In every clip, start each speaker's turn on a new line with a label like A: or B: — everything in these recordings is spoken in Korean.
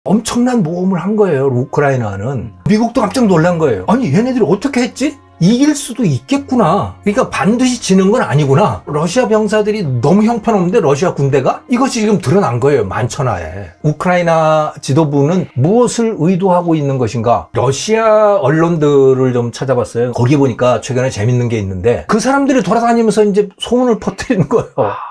A: 엄청난 모험을 한 거예요, 우크라이나는. 미국도 깜짝 놀란 거예요. 아니, 얘네들이 어떻게 했지? 이길 수도 있겠구나. 그러니까 반드시 지는 건 아니구나. 러시아 병사들이 너무 형편없는데 러시아 군대가? 이것이 지금 드러난 거예요, 만천하에. 우크라이나 지도부는 무엇을 의도하고 있는 것인가? 러시아 언론들을 좀 찾아봤어요. 거기 보니까 최근에 재밌는 게 있는데 그 사람들이 돌아다니면서 이제 소문을 퍼뜨리는 거예요.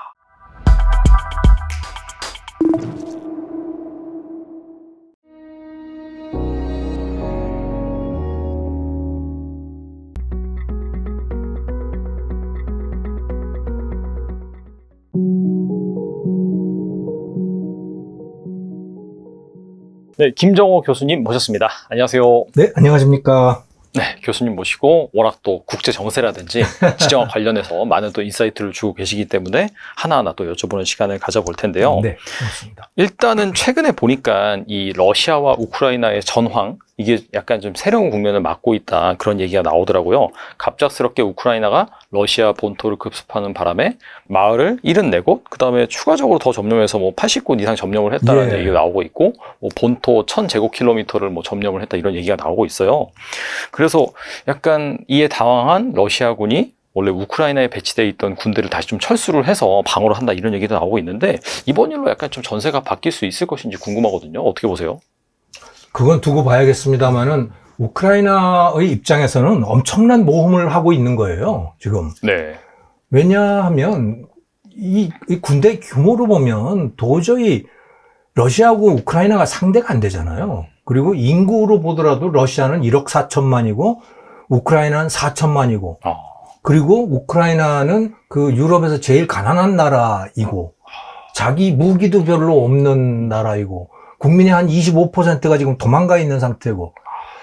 B: 네, 김정호 교수님 모셨습니다. 안녕하세요.
A: 네, 안녕하십니까.
B: 네, 교수님 모시고 워낙 또 국제 정세라든지 지정과 관련해서 많은 또 인사이트를 주고 계시기 때문에 하나하나 또 여쭤보는 시간을 가져볼 텐데요.
A: 네, 그렇습니다.
B: 일단은 최근에 보니까 이 러시아와 우크라이나의 전황, 이게 약간 좀 새로운 국면을 맞고 있다, 그런 얘기가 나오더라고요. 갑작스럽게 우크라이나가 러시아 본토를 급습하는 바람에 마을을 74곳, 그 다음에 추가적으로 더 점령해서 뭐 80곳 이상 점령을 했다는 얘기가 나오고 있고, 뭐 본토 1000제곱킬로미터를 뭐 점령을 했다, 이런 얘기가 나오고 있어요. 그래서 약간 이에 당황한 러시아군이 원래 우크라이나에 배치되어 있던 군대를 다시 좀 철수를 해서 방어를 한다, 이런 얘기도 나오고 있는데, 이번 일로 약간 좀 전세가 바뀔 수 있을 것인지 궁금하거든요. 어떻게 보세요?
A: 그건 두고 봐야겠습니다만은 우크라이나의 입장에서는 엄청난 모험을 하고 있는 거예요, 지금.
B: 네.
A: 왜냐하면 이 군대 규모로 보면 도저히 러시아하고 우크라이나가 상대가 안 되잖아요. 그리고 인구로 보더라도 러시아는 1억 4천만이고 우크라이나는 4천만이고 그리고 우크라이나는 그 유럽에서 제일 가난한 나라이고 자기 무기도 별로 없는 나라이고 국민의 한 25%가 지금 도망가 있는 상태고,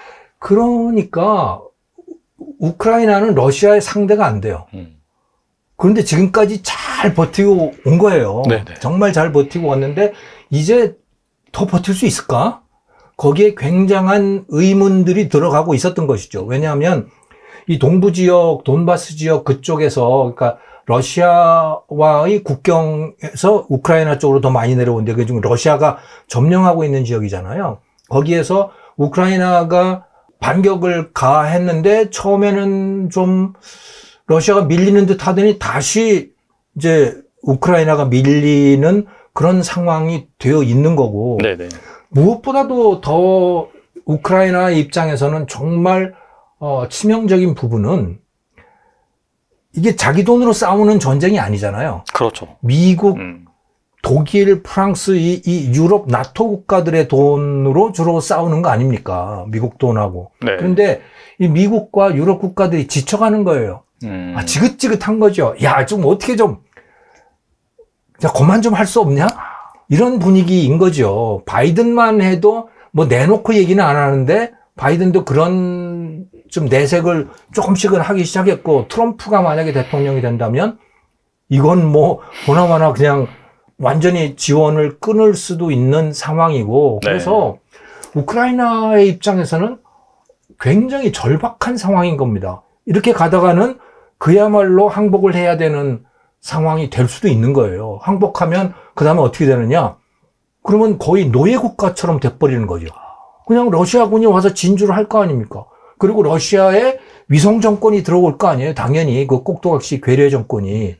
A: 그러니까 우크라이나는 러시아의 상대가 안 돼요. 그런데 지금까지 잘 버티고 온 거예요.
B: 네네. 정말
A: 잘 버티고 왔는데 이제 더 버틸 수 있을까? 거기에 굉장한 의문들이 들어가고 있었던 것이죠. 왜냐하면 이 동부 지역, 돈바스 지역 그쪽에서, 그러니까 러시아와의 국경에서 우크라이나 쪽으로 더 많이 내려오는데 그게 지금 러시아가 점령하고 있는 지역이잖아요. 거기에서 우크라이나가 반격을 가했는데 처음에는 좀 러시아가 밀리는 듯 하더니 다시 이제 우크라이나가 밀리는 그런 상황이 되어 있는 거고.
B: 네네.
A: 무엇보다도 더 우크라이나 입장에서는 정말 치명적인 부분은 이게 자기 돈으로 싸우는 전쟁이 아니잖아요.
B: 그렇죠.
A: 미국, 독일, 프랑스, 이 유럽, 나토 국가들의 돈으로 주로 싸우는 거 아닙니까? 미국 돈하고.
B: 네.
A: 그런데 이 미국과 유럽 국가들이 지쳐가는 거예요. 지긋지긋한 거죠. 야, 좀 어떻게 좀, 야, 그만 좀 할 수 없냐? 이런 분위기인 거죠. 바이든만 해도 뭐 내놓고 얘기는 안 하는데 바이든도 그런 좀 내색을 조금씩은 하기 시작했고, 트럼프가 만약에 대통령이 된다면 이건 뭐 보나마나 그냥 완전히 지원을 끊을 수도 있는 상황이고, 그래서 우크라이나의 입장에서는 굉장히 절박한 상황인 겁니다. 이렇게 가다가는 그야말로 항복을 해야 되는 상황이 될 수도 있는 거예요. 항복하면 그 다음에 어떻게 되느냐? 그러면 거의 노예 국가처럼 돼버리는 거죠. 그냥 러시아군이 와서 진주를 할 거 아닙니까? 그리고 러시아에 위성 정권이 들어올 거 아니에요? 당연히 그 꼭두각시 괴뢰 정권이.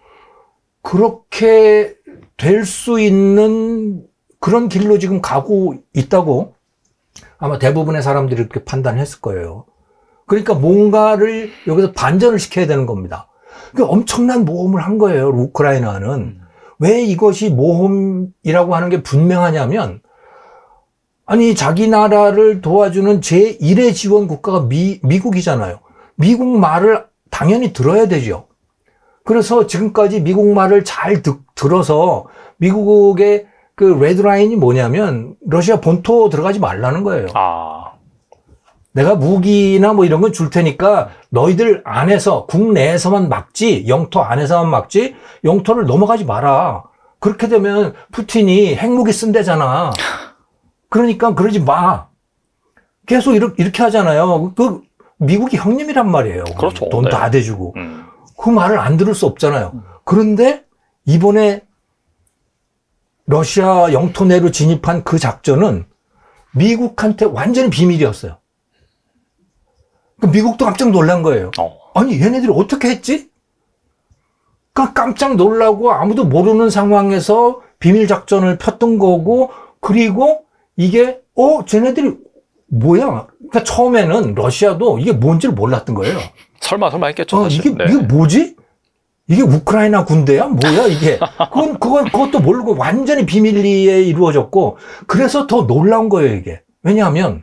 A: 그렇게 될 수 있는 그런 길로 지금 가고 있다고 아마 대부분의 사람들이 그렇게 판단했을 거예요. 그러니까 뭔가를 여기서 반전을 시켜야 되는 겁니다. 그러니까 엄청난 모험을 한 거예요, 우크라이나는. 왜 이것이 모험이라고 하는 게 분명하냐면, 아니, 자기 나라를 도와주는 제1의 지원 국가가 미국이잖아요. 미국 말을 당연히 들어야 되죠. 그래서 지금까지 미국 말을 잘 들어서 미국의 그 레드라인이 뭐냐면 러시아 본토 들어가지 말라는 거예요. 내가 무기나 뭐 이런 건 줄 테니까 너희들 안에서, 국내에서만 막지, 영토 안에서만 막지, 영토를 넘어가지 마라. 그렇게 되면 푸틴이 핵무기 쓴대잖아. 그러니까 그러지 마. 계속 이렇게 하잖아요. 그 미국이 형님이란 말이에요.
B: 그렇죠.
A: 돈 다 대주고. 그 말을 안 들을 수 없잖아요. 그런데 이번에 러시아 영토 내로 진입한 그 작전은 미국한테 완전히 비밀이었어요. 그 미국도 깜짝 놀란 거예요. 아니, 얘네들이 어떻게 했지? 깜짝 놀라고 아무도 모르는 상황에서 비밀 작전을 폈던 거고, 그리고 이게, 쟤네들이 뭐야? 그러니까 처음에는 러시아도 이게 뭔지를 몰랐던 거예요. 설마
B: 했겠죠. 사실.
A: 이게 뭐지? 이게 우크라이나 군대야? 뭐야, 이게? 그것도 모르고 완전히 비밀리에 이루어졌고, 그래서 더 놀라운 거예요, 이게. 왜냐하면,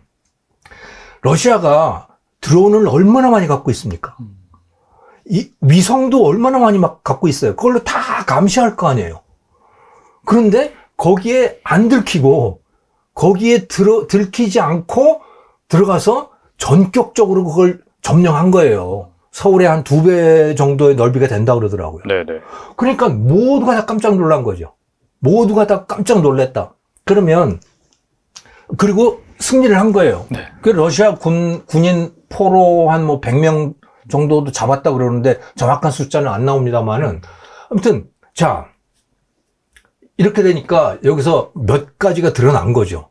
A: 러시아가 드론을 얼마나 많이 갖고 있습니까? 이 위성도 얼마나 많이 막 갖고 있어요. 그걸로 다 감시할 거 아니에요. 그런데 거기에 안 들키고, 거기에 들키지 않고 들어가서 전격적으로 그걸 점령한 거예요. 서울의 한 2배 정도의 넓이가 된다 그러더라고요.
B: 네네.
A: 그러니까 모두가 다 깜짝 놀란 거죠. 모두가 다 깜짝 놀랐다. 그러면, 그리고 승리를 한 거예요.
B: 네.
A: 그 러시아 군인 포로 한 100명 정도도 잡았다 그러는데 정확한 숫자는 안 나옵니다만은, 아무튼, 자, 이렇게 되니까 여기서 몇 가지가 드러난 거죠.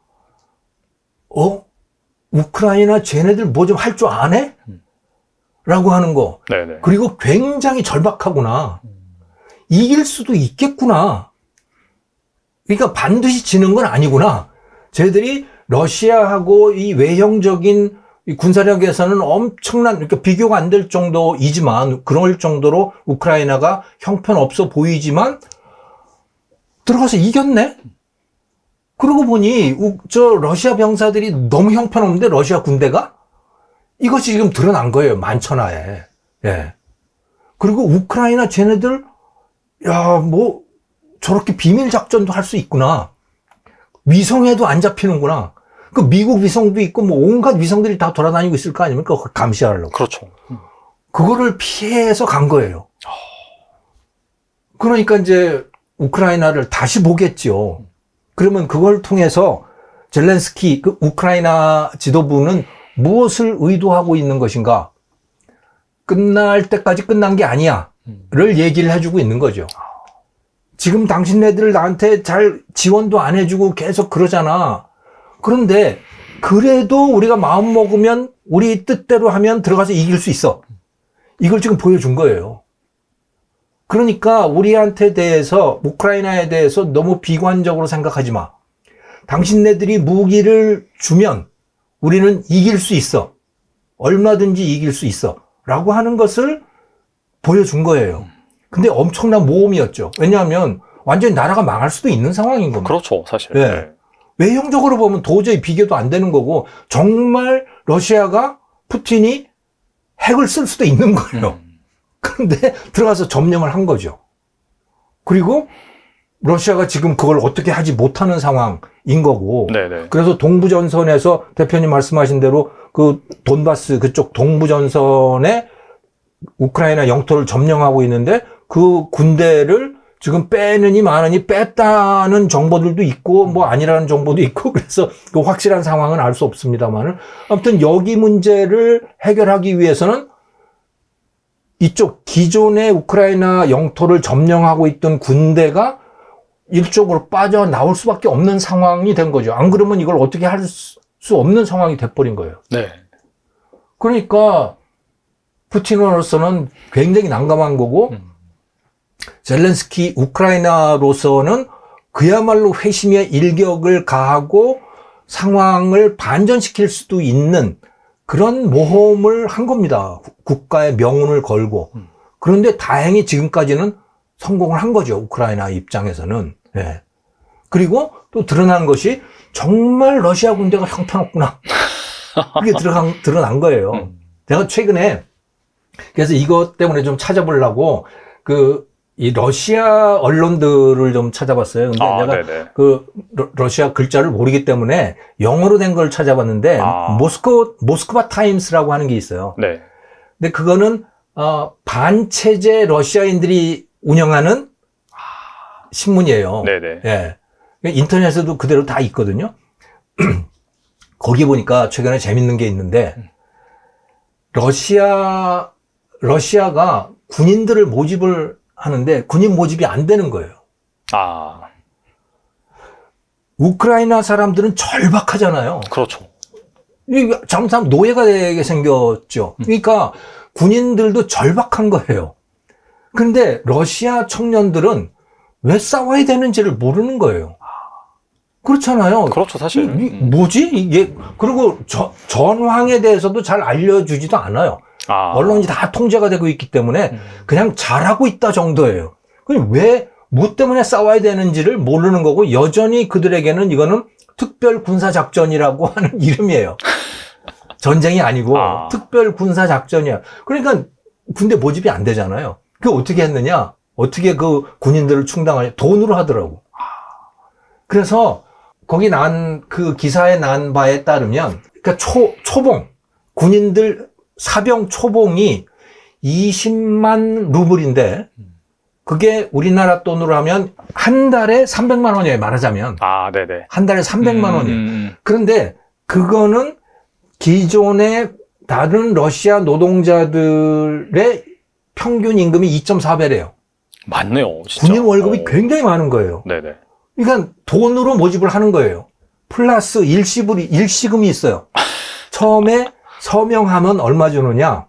A: 우크라이나 쟤네들 뭐 좀 할 줄 아네? 라고 하는 거.
B: 네네.
A: 그리고 굉장히 절박하구나. 이길 수도 있겠구나. 그러니까 반드시 지는 건 아니구나. 쟤들이 러시아하고 이 외형적인 이 군사력에서는 엄청난, 그러니까 비교가 안 될 정도이지만, 그럴 정도로 우크라이나가 형편없어 보이지만, 들어가서 이겼네? 그러고 보니, 러시아 병사들이 너무 형편없는데, 러시아 군대가? 이것이 지금 드러난 거예요, 만천하에. 예. 그리고 우크라이나 쟤네들, 저렇게 비밀 작전도 할 수 있구나. 위성에도 안 잡히는구나. 그 미국 위성도 있고, 온갖 위성들이 다 돌아다니고 있을 거 아닙니까? 그걸 감시하려고.
B: 그렇죠.
A: 그거를 피해서 간 거예요. 그러니까 이제, 우크라이나를 다시 보겠죠. 그러면 그걸 통해서 젤렌스키, 그 우크라이나 지도부는 무엇을 의도하고 있는 것인가? 끝날 때까지 끝난 게 아니야. 를 얘기를 해주고 있는 거죠. 지금 당신네들 나한테 잘 지원도 안 해주고 계속 그러잖아. 그런데 그래도 우리가 마음 먹으면 우리 뜻대로 하면 들어가서 이길 수 있어. 이걸 지금 보여준 거예요. 그러니까 우리한테 대해서, 우크라이나에 대해서 너무 비관적으로 생각하지 마. 당신네들이 무기를 주면 우리는 이길 수 있어. 얼마든지 이길 수 있어. 라고 하는 것을 보여준 거예요. 근데 엄청난 모험이었죠. 왜냐하면 완전히 나라가 망할 수도 있는 상황인 겁니다.
B: 그렇죠, 사실.
A: 네. 외형적으로 보면 도저히 비교도 안 되는 거고, 정말 러시아가, 푸틴이 핵을 쓸 수도 있는 거예요. 그런데 들어가서 점령을 한 거죠. 그리고 러시아가 지금 그걸 어떻게 하지 못하는 상황인 거고.
B: 네네.
A: 그래서 동부전선에서 대표님 말씀하신 대로 그 돈바스 그쪽 동부전선에 우크라이나 영토를 점령하고 있는데, 그 군대를 지금 빼느니 마느니 뺐다는 정보들도 있고, 아니라는 정보도 있고, 그래서 그 확실한 상황은 알 수 없습니다만은, 아무튼 여기 문제를 해결하기 위해서는 이쪽 기존의 우크라이나 영토를 점령하고 있던 군대가 이쪽으로 빠져나올 수밖에 없는 상황이 된 거죠. 안 그러면 이걸 어떻게 할 수 없는 상황이 돼버린 거예요.
B: 네.
A: 그러니까 푸틴으로서는 굉장히 난감한 거고, 젤렌스키 우크라이나로서는 그야말로 회심의 일격을 가하고 상황을 반전시킬 수도 있는 그런 모험을 한 겁니다. 국가의 명운을 걸고. 그런데 다행히 지금까지는 성공을 한 거죠. 우크라이나 입장에서는. 예. 그리고 또 드러난 것이 정말 러시아 군대가 형편없구나. 그게 드러난 거예요. 제가 최근에 그래서 이것 때문에 좀 찾아보려고 이 러시아 언론들을 좀 찾아봤어요. 근데 내가
B: 네네.
A: 러시아 글자를 모르기 때문에 영어로 된 걸 찾아봤는데 모스크바 타임스라고 하는 게 있어요.
B: 네.
A: 근데 그거는 반체제 러시아인들이 운영하는 신문이에요.
B: 네네.
A: 예. 인터넷에도 그대로 다 있거든요. 거기 보니까 최근에 재밌는 게 있는데 러시아가 군인들을 모집을 하는데 군인 모집이 안 되는 거예요. 우크라이나 사람들은 절박하잖아요.
B: 그렇죠.
A: 잘못하면 노예가 되게 생겼죠. 그러니까 군인들도 절박한 거예요. 그런데 러시아 청년들은 왜 싸워야 되는지를 모르는 거예요. 그렇잖아요.
B: 그렇죠, 사실.
A: 뭐지? 이게, 그리고 전황에 대해서도 잘 알려주지도 않아요. 언론이 다 통제가 되고 있기 때문에 그냥 잘하고 있다 정도예요. 그럼 왜, 뭐 때문에 싸워야 되는지를 모르는 거고, 여전히 그들에게는 이거는 특별 군사작전이라고 하는 이름이에요. 전쟁이 아니고, 특별 군사작전이야. 그러니까 군대 모집이 안 되잖아요. 그게 어떻게 했느냐? 어떻게 그 군인들을 충당하냐? 돈으로 하더라고. 그래서, 거기 그 기사에 난 바에 따르면, 그러니까 초봉, 군인들 사병 초봉이 20만 루블인데, 그게 우리나라 돈으로 하면 한 달에 300만 원이에요, 말하자면.
B: 네네.
A: 한 달에 300만 원이에요. 그런데 그거는 기존의 다른 러시아 노동자들의 평균 임금이 2.4배래요.
B: 맞네요, 진짜.
A: 군인 월급이 굉장히 많은 거예요.
B: 네네.
A: 그러니까 돈으로 모집을 하는 거예요. 플러스 일시금이 있어요. 처음에 서명하면 얼마 주느냐?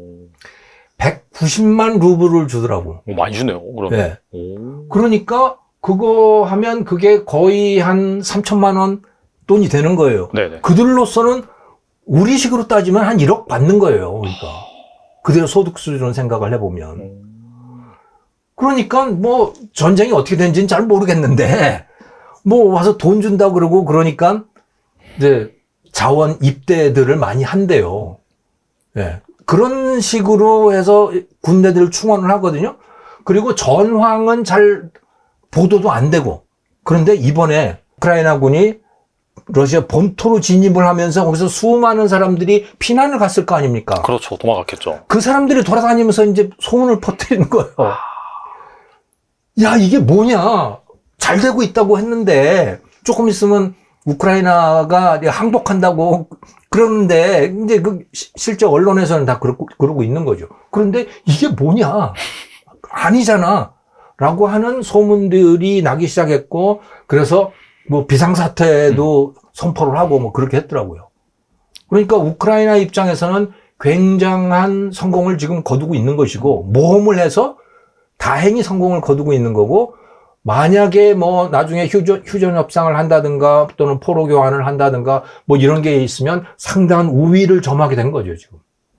A: 190만 루블을 주더라고.
B: 많이 주네요, 그러면.
A: 네. 그러니까 그거 하면 그게 거의 한 3천만 원 돈이 되는 거예요.
B: 네네.
A: 그들로서는 우리식으로 따지면 한 1억 받는 거예요. 그러니까 그대로 소득 수준을 생각을 해보면. 그러니까 뭐 전쟁이 어떻게 되는지는 잘 모르겠는데 뭐 와서 돈 준다고 그러고 그러니까 이제 자원 입대들을 많이 한대요. 예. 그런 식으로 해서 군대들을 충원을 하거든요. 그리고 전황은 잘 보도도 안 되고. 그런데 이번에 우크라이나군이 러시아 본토로 진입을 하면서 거기서 수많은 사람들이 피난을 갔을 거 아닙니까?
B: 그렇죠. 도망갔겠죠.
A: 그 사람들이 돌아다니면서 이제 소문을 퍼뜨리는 거예요. 야, 이게 뭐냐? 잘 되고 있다고 했는데 조금 있으면 우크라이나가 항복한다고 그러는데 이제 실제 언론에서는 다 그러고 있는 거죠. 그런데 이게 뭐냐? 아니잖아. 라고 하는 소문들이 나기 시작했고, 그래서 뭐 비상사태도 선포를 하고 뭐 그렇게 했더라고요. 그러니까 우크라이나 입장에서는 굉장한 성공을 지금 거두고 있는 것이고, 모험을 해서 다행히 성공을 거두고 있는 거고, 만약에 뭐 나중에 휴전 협상을 한다든가 또는 포로 교환을 한다든가 뭐 이런 게 있으면 상당한 우위를 점하게 된 거죠, 지금.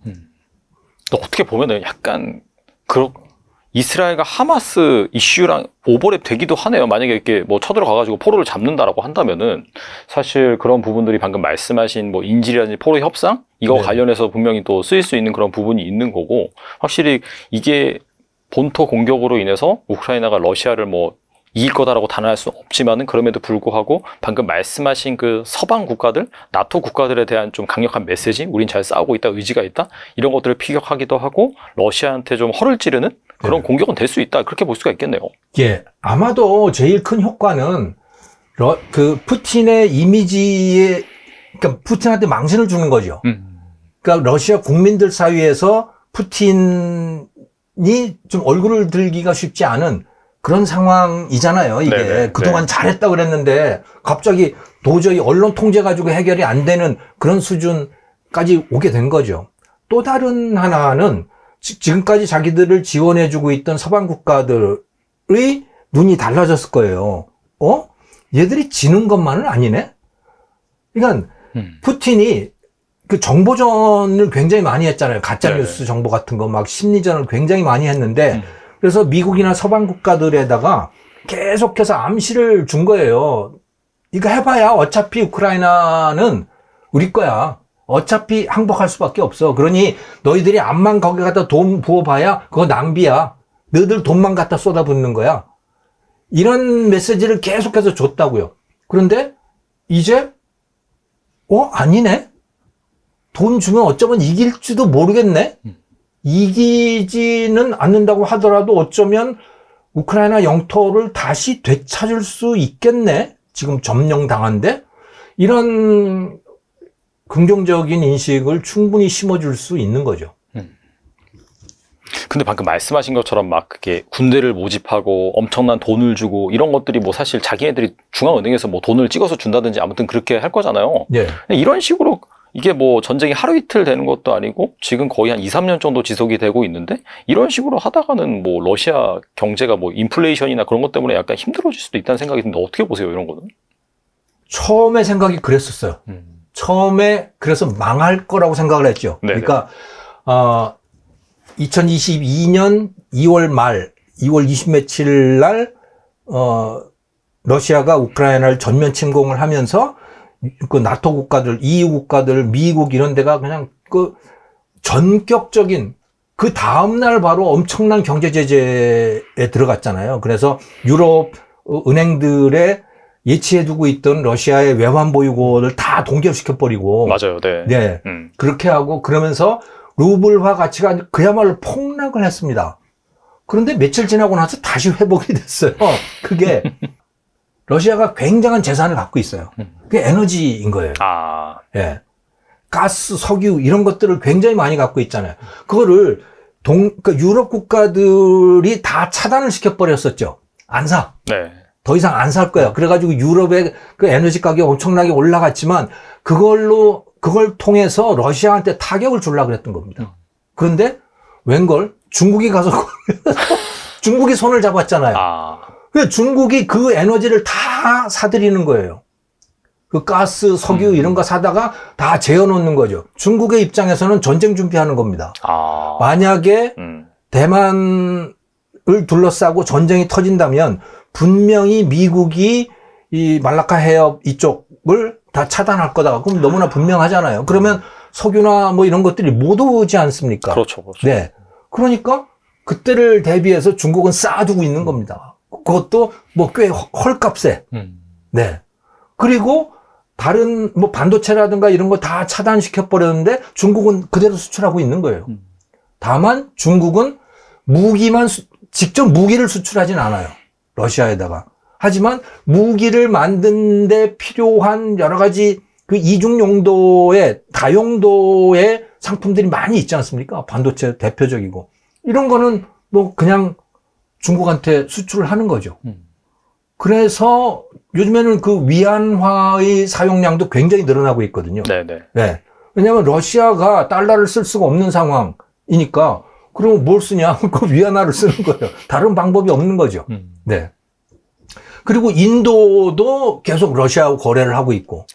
B: 또 어떻게 보면은 약간 이스라엘과 하마스 이슈랑 오버랩 되기도 하네요. 만약에 이렇게 뭐 쳐들어가가지고 포로를 잡는다라고 한다면은 사실 그런 부분들이 방금 말씀하신 뭐 인질이라든지 포로 협상 이거 관련해서 분명히 또 쓰일 수 있는 그런 부분이 있는 거고, 확실히 이게 본토 공격으로 인해서 우크라이나가 러시아를 뭐 이길 거다라고 단언할 수는 없지만은 그럼에도 불구하고 방금 말씀하신 그 서방 국가들, 나토 국가들에 대한 좀 강력한 메시지, 우린 잘 싸우고 있다, 의지가 있다, 이런 것들을 피격하기도 하고 러시아한테 좀 허를 찌르는 그런 공격은 될 수 있다, 그렇게 볼 수가 있겠네요.
A: 예, 아마도 제일 큰 효과는 푸틴의 이미지에, 그러니까 푸틴한테 망신을 주는 거죠. 그러니까 러시아 국민들 사이에서 푸틴이 좀 얼굴을 들기가 쉽지 않은 그런 상황이잖아요, 이게. 네네, 그동안 잘했다고 그랬는데 갑자기 도저히 언론 통제 가지고 해결이 안 되는 그런 수준까지 오게 된 거죠. 또 다른 하나는 지금까지 자기들을 지원해주고 있던 서방 국가들의 눈이 달라졌을 거예요. 얘들이 지는 것만은 아니네? 그러니까 푸틴이 그 정보전을 굉장히 많이 했잖아요. 가짜뉴스 정보 같은 거 막 심리전을 굉장히 많이 했는데 그래서 미국이나 서방 국가들에다가 계속해서 암시를 준 거예요. 이거 해봐야 어차피 우크라이나는 우리 거야. 어차피 항복할 수밖에 없어. 그러니 너희들이 암만 거기 갖다 돈 부어봐야 그거 낭비야. 너희들 돈만 갖다 쏟아붓는 거야. 이런 메시지를 계속해서 줬다고요. 그런데 이제 아니네? 돈 주면 어쩌면 이길지도 모르겠네? 이기지는 않는다고 하더라도 어쩌면 우크라이나 영토를 다시 되찾을 수 있겠네? 지금 점령당한데? 이런 긍정적인 인식을 충분히 심어줄 수 있는 거죠.
B: 근데 방금 말씀하신 것처럼 막 그게 군대를 모집하고 엄청난 돈을 주고 이런 것들이 뭐 사실 자기네들이 중앙은행에서 뭐 돈을 찍어서 준다든지 아무튼 그렇게 할 거잖아요.
A: 예.
B: 이런 식으로 이게 뭐 전쟁이 하루 이틀 되는 것도 아니고 지금 거의 한 2, 3년 정도 지속이 되고 있는데 이런 식으로 하다가는 뭐 러시아 경제가 뭐 인플레이션이나 그런 것 때문에 약간 힘들어질 수도 있다는 생각이 드는데 어떻게 보세요, 이런 거는?
A: 처음에 생각이 그랬었어요. 처음에 그래서 망할 거라고 생각을 했죠.
B: 네네.
A: 그러니까 2022년 2월 말 2월 20 며칠 날 러시아가 우크라이나를 전면 침공을 하면서 그 나토 국가들, EU 국가들, 미국 이런 데가 그냥 그 전격적인 그 다음 날 바로 엄청난 경제 제재에 들어갔잖아요. 그래서 유럽 은행들의 예치해두고 있던 러시아의 외환 보유고를 다 동결시켜버리고.
B: 맞아요, 네.
A: 네. 그렇게 하고 그러면서 루블화 가치가 그야말로 폭락을 했습니다. 그런데 며칠 지나고 나서 다시 회복이 됐어요. 그게 러시아가 굉장한 재산을 갖고 있어요. 그게 에너지인 거예요.
B: 아.
A: 예. 가스, 석유 이런 것들을 굉장히 많이 갖고 있잖아요. 그거를 그러니까 유럽 국가들이 다 차단을 시켜버렸었죠. 안 사.
B: 네.
A: 더 이상 안 살 거야. 그래가지고 유럽의 그 에너지 가격이 엄청나게 올라갔지만 그걸 통해서 러시아한테 타격을 주려고 그랬던 겁니다. 그런데 웬걸 중국이 가서 중국이 손을 잡았잖아요.
B: 아.
A: 그래서 중국이 그 에너지를 다 사들이는 거예요. 그 가스, 석유 이런 거 사다가 다 재어놓는 거죠. 중국의 입장에서는 전쟁 준비하는 겁니다.
B: 아.
A: 만약에 대만을 둘러싸고 전쟁이 터진다면 분명히 미국이 이 말라카 해협 이쪽을 다 차단할 거다. 그럼 너무나 분명하잖아요. 그러면 석유나 뭐 이런 것들이 못 오지 않습니까?
B: 그렇죠, 그렇죠.
A: 네. 그러니까 그때를 대비해서 중국은 쌓아두고 있는 겁니다. 그것도 뭐 꽤 헐값에. 네. 그리고 다른 뭐 반도체라든가 이런 거 다 차단시켜 버렸는데 중국은 그대로 수출하고 있는 거예요. 다만 중국은 직접 무기를 수출하진 않아요. 러시아에다가. 하지만 무기를 만든 데 필요한 여러 가지 그 이중 용도의 다용도의 상품들이 많이 있지 않습니까? 반도체 대표적이고. 이런 거는 뭐 그냥 중국한테 수출을 하는 거죠. 그래서 요즘에는 그 위안화의 사용량도 굉장히 늘어나고 있거든요.
B: 네네.
A: 네. 왜냐하면 러시아가 달러를 쓸 수가 없는 상황이니까 그럼 뭘 쓰냐? 그 위안화를 쓰는 거예요. 다른 방법이 없는 거죠. 네. 그리고 인도도 계속 러시아하고 거래를 하고 있고,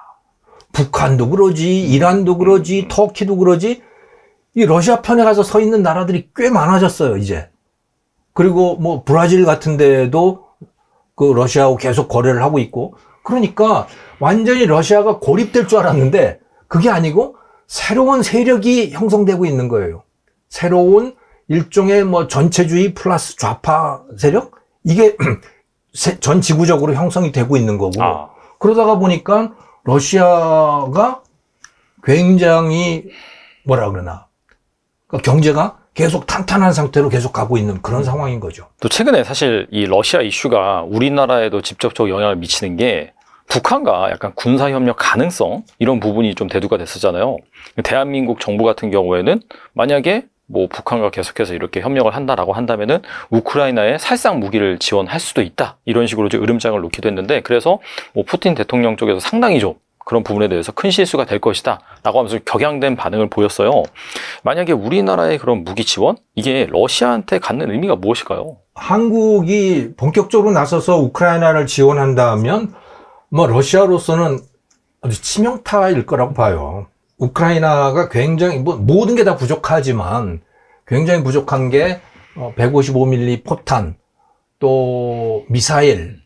A: 북한도 그러지, 이란도 그러지, 터키도 그러지. 이 러시아 편에 가서 서 있는 나라들이 꽤 많아졌어요, 이제. 그리고 뭐 브라질 같은 데도 그 러시아하고 계속 거래를 하고 있고. 그러니까 완전히 러시아가 고립될 줄 알았는데 그게 아니고 새로운 세력이 형성되고 있는 거예요. 새로운 일종의 뭐 전체주의 플러스 좌파 세력? 이게 전 지구적으로 형성이 되고 있는 거고. 그러다가 보니까 러시아가 굉장히 뭐라 그러나 그러니까 경제가 계속 탄탄한 상태로 계속 가고 있는 그런 상황인 거죠.
B: 또 최근에 사실 이 러시아 이슈가 우리나라에도 직접적 영향을 미치는 게 북한과 약간 군사협력 가능성 이런 부분이 좀 대두가 됐었잖아요. 대한민국 정부 같은 경우에는 만약에 뭐 북한과 계속해서 이렇게 협력을 한다라고 한다면은 우크라이나에 살상 무기를 지원할 수도 있다 이런 식으로 이제 으름장을 놓기도 했는데 그래서 뭐 푸틴 대통령 쪽에서 상당히 좀 그런 부분에 대해서 큰 실수가 될 것이다 라고 하면서 격양된 반응을 보였어요. 만약에 우리나라의 그런 무기 지원 이게 러시아한테 갖는 의미가 무엇일까요?
A: 한국이 본격적으로 나서서 우크라이나를 지원한다면 뭐 러시아로서는 아주 치명타일 거라고 봐요. 우크라이나가 굉장히 뭐 모든 게 다 부족하지만 굉장히 부족한 게 155mm 포탄 또 미사일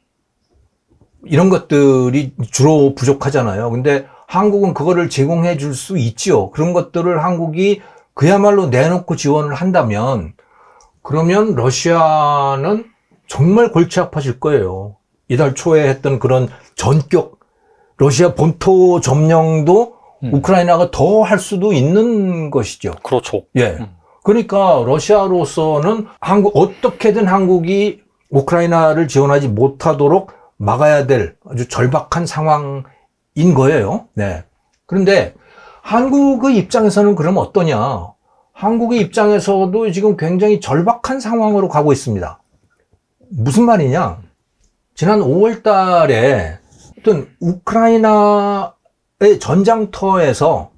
A: 이런 것들이 주로 부족하잖아요. 근데 한국은 그거를 제공해 줄 수 있지요. 그런 것들을 한국이 그야말로 내놓고 지원을 한다면 그러면 러시아는 정말 골치 아파질 거예요. 이달 초에 했던 그런 전격 러시아 본토 점령도 우크라이나가 더 할 수도 있는 것이죠.
B: 그렇죠.
A: 예. 그러니까 러시아로서는 어떻게든 한국이 우크라이나를 지원하지 못하도록 막아야 될 아주 절박한 상황인 거예요. 네. 그런데 한국의 입장에서는 그럼 어떠냐? 한국의 입장에서도 지금 굉장히 절박한 상황으로 가고 있습니다. 무슨 말이냐? 지난 5월 달에 어떤 우크라이나의 전장터에서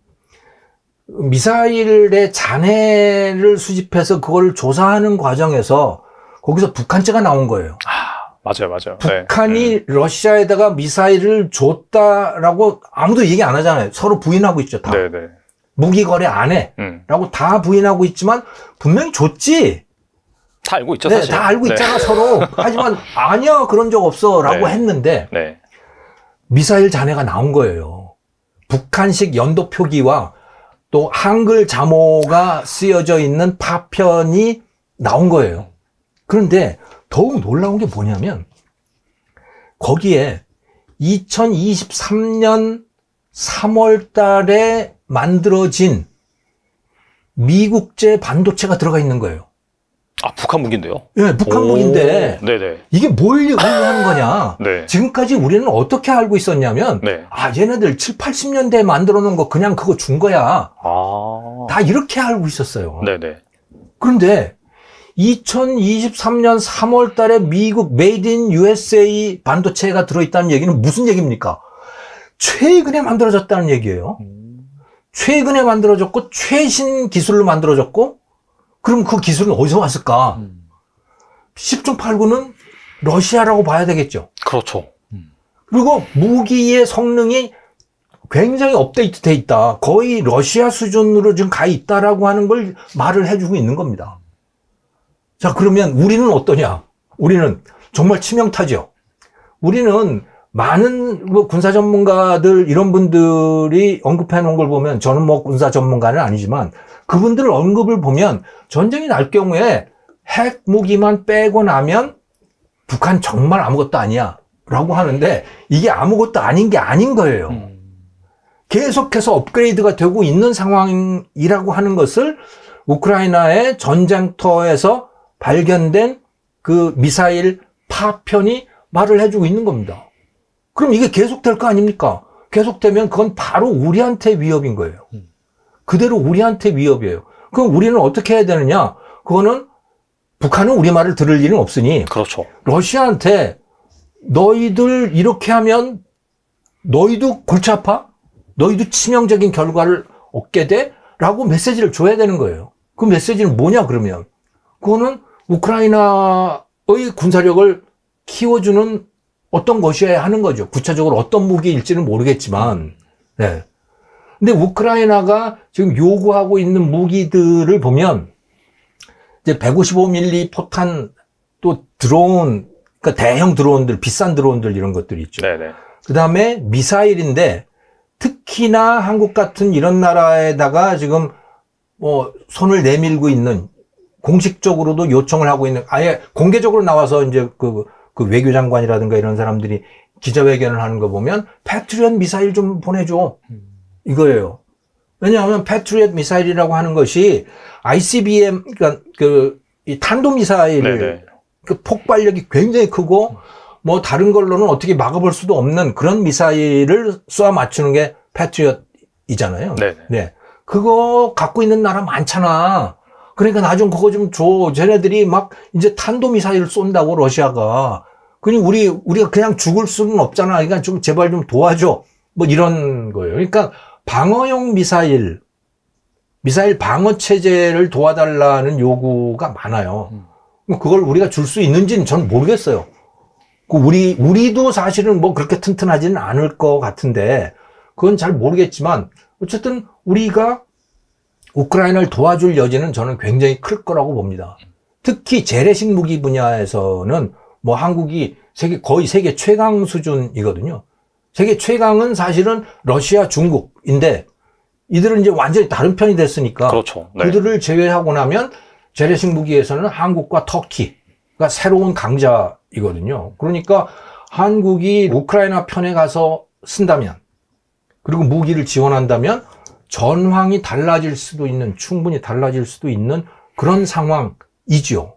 A: 미사일의 잔해를 수집해서 그걸 조사하는 과정에서 거기서 북한체가 나온 거예요.
B: 맞아요, 맞아요.
A: 북한이 러시아에다가 미사일을 줬다라고 아무도 얘기 안 하잖아요. 서로 부인하고 있죠, 다.
B: 네네.
A: 무기 거래 안 해. 라고 다 부인하고 있지만 분명히 줬지.
B: 다 알고 있죠,
A: 네,
B: 사실.
A: 다 알고 있잖아, 서로. 하지만 아니야, 그런 적 없어. 라고 했는데 미사일 잔해가 나온 거예요. 북한식 연도 표기와 또 한글 자모가 쓰여져 있는 파편이 나온 거예요. 그런데 더욱 놀라운 게 뭐냐면 거기에 2023년 3월 달에 만들어진 미국제 반도체가 들어가 있는 거예요.
B: 북한 무기인데요?
A: 네, 북한 무기인데
B: 네네.
A: 이게 뭘 의미하는 거냐.
B: 네.
A: 지금까지 우리는 어떻게 알고 있었냐면 얘네들 7, 80년대에 만들어 놓은 거 그냥 그거 준 거야. 다 이렇게 알고 있었어요.
B: 네네.
A: 그런데 2023년 3월 달에 미국 메이드 인 USA 반도체가 들어있다는 얘기는 무슨 얘기입니까? 최근에 만들어졌다는 얘기예요. 최근에 만들어졌고 최신 기술로 만들어졌고 그럼 그 기술은 어디서 왔을까? 10중 8구는 러시아라고 봐야 되겠죠.
B: 그렇죠.
A: 그리고 무기의 성능이 굉장히 업데이트 돼 있다. 거의 러시아 수준으로 지금 가 있다라고 하는 걸 말을 해주고 있는 겁니다. 자, 그러면 우리는 어떠냐? 우리는 정말 치명타죠. 우리는 많은 군사 전문가들 이런 분들이 언급해 놓은 걸 보면 저는 뭐 군사 전문가는 아니지만 그분들 언급을 보면 전쟁이 날 경우에 핵 무기만 빼고 나면 북한 정말 아무것도 아니야 라고 하는데 이게 아무것도 아닌 게 아닌 거예요. 계속해서 업그레이드가 되고 있는 상황이라고 하는 것을 우크라이나의 전쟁터에서 발견된 그 미사일 파편이 말을 해주고 있는 겁니다. 그럼 이게 계속될 거 아닙니까? 계속되면 그건 바로 우리한테 위협인 거예요. 그대로 우리한테 위협이에요. 그럼 우리는 어떻게 해야 되느냐? 그거는 북한은 우리 말을 들을 일은 없으니
B: 그렇죠.
A: 러시아한테 너희들 이렇게 하면 너희도 골치 아파? 너희도 치명적인 결과를 얻게 돼? 라고 메시지를 줘야 되는 거예요. 그 메시지는 뭐냐 그러면? 그거는 우크라이나의 군사력을 키워주는 어떤 것이어야 하는 거죠. 구체적으로 어떤 무기일지는 모르겠지만. 네. 근데 우크라이나가 지금 요구하고 있는 무기들을 보면 이제 155mm 포탄 또 드론, 그러니까 대형 드론들, 비싼 드론들 이런 것들이 있죠.
B: 네네.
A: 그다음에 미사일인데 특히나 한국 같은 이런 나라에다가 지금 뭐 손을 내밀고 있는 공식적으로도 요청을 하고 있는 아예 공개적으로 나와서 이제 그 외교장관이라든가 이런 사람들이 기자회견을 하는 거 보면 패트리엇 미사일 좀 보내줘 이거예요. 왜냐하면 패트리엇 미사일이라고 하는 것이 ICBM 그러니까 이 탄도 미사일 그 폭발력이 굉장히 크고 뭐 다른 걸로는 어떻게 막아볼 수도 없는 그런 미사일을 쏘아 맞추는 게 패트리엇이잖아요. 네. 그거 갖고 있는 나라 많잖아. 그러니까 나 좀 그거 좀 줘. 쟤네들이 막 이제 탄도미사일을 쏜다고 러시아가. 그니 우리가 그냥 죽을 수는 없잖아. 그러니까 좀 제발 좀 도와줘. 뭐 이런 거예요. 그러니까 방어용 미사일 방어 체제를 도와달라는 요구가 많아요. 그걸 우리가 줄 수 있는지는 저는 모르겠어요. 우리도 사실은 뭐 그렇게 튼튼하지는 않을 것 같은데 그건 잘 모르겠지만 어쨌든 우리가 우크라이나를 도와줄 여지는 저는 굉장히 클 거라고 봅니다. 특히 재래식 무기 분야에서는 뭐 한국이 거의 세계 최강 수준이거든요. 세계 최강은 사실은 러시아, 중국인데 이들은 이제 완전히 다른 편이 됐으니까
B: 그렇죠. 네.
A: 그들을 제외하고 나면 재래식 무기에서는 한국과 터키가 새로운 강자이거든요. 그러니까 한국이 우크라이나 편에 가서 쓴다면 그리고 무기를 지원한다면 전황이 달라질 수도 있는, 충분히 달라질 수도 있는 그런 상황이지요.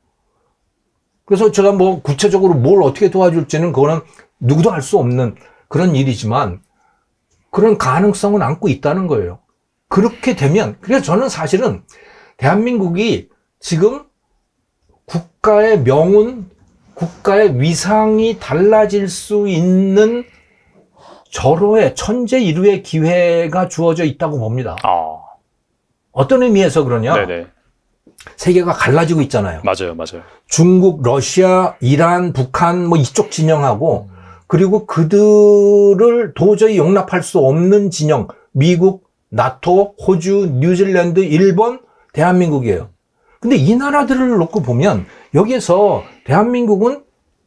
A: 그래서 제가 뭐 구체적으로 뭘 어떻게 도와줄지는 그거는 누구도 알 수 없는 그런 일이지만 그런 가능성은 안고 있다는 거예요. 그렇게 되면, 그래서 저는 사실은 대한민국이 지금 국가의 명운, 국가의 위상이 달라질 수 있는 절호의 천재 일우의 기회가 주어져 있다고 봅니다. 어떤 의미에서 그러냐?
B: 네네.
A: 세계가 갈라지고 있잖아요.
B: 맞아요, 맞아요.
A: 중국, 러시아, 이란, 북한 뭐 이쪽 진영하고 그리고 그들을 도저히 용납할 수 없는 진영, 미국, 나토, 호주, 뉴질랜드, 일본, 대한민국이에요. 근데 이 나라들을 놓고 보면 여기에서 대한민국은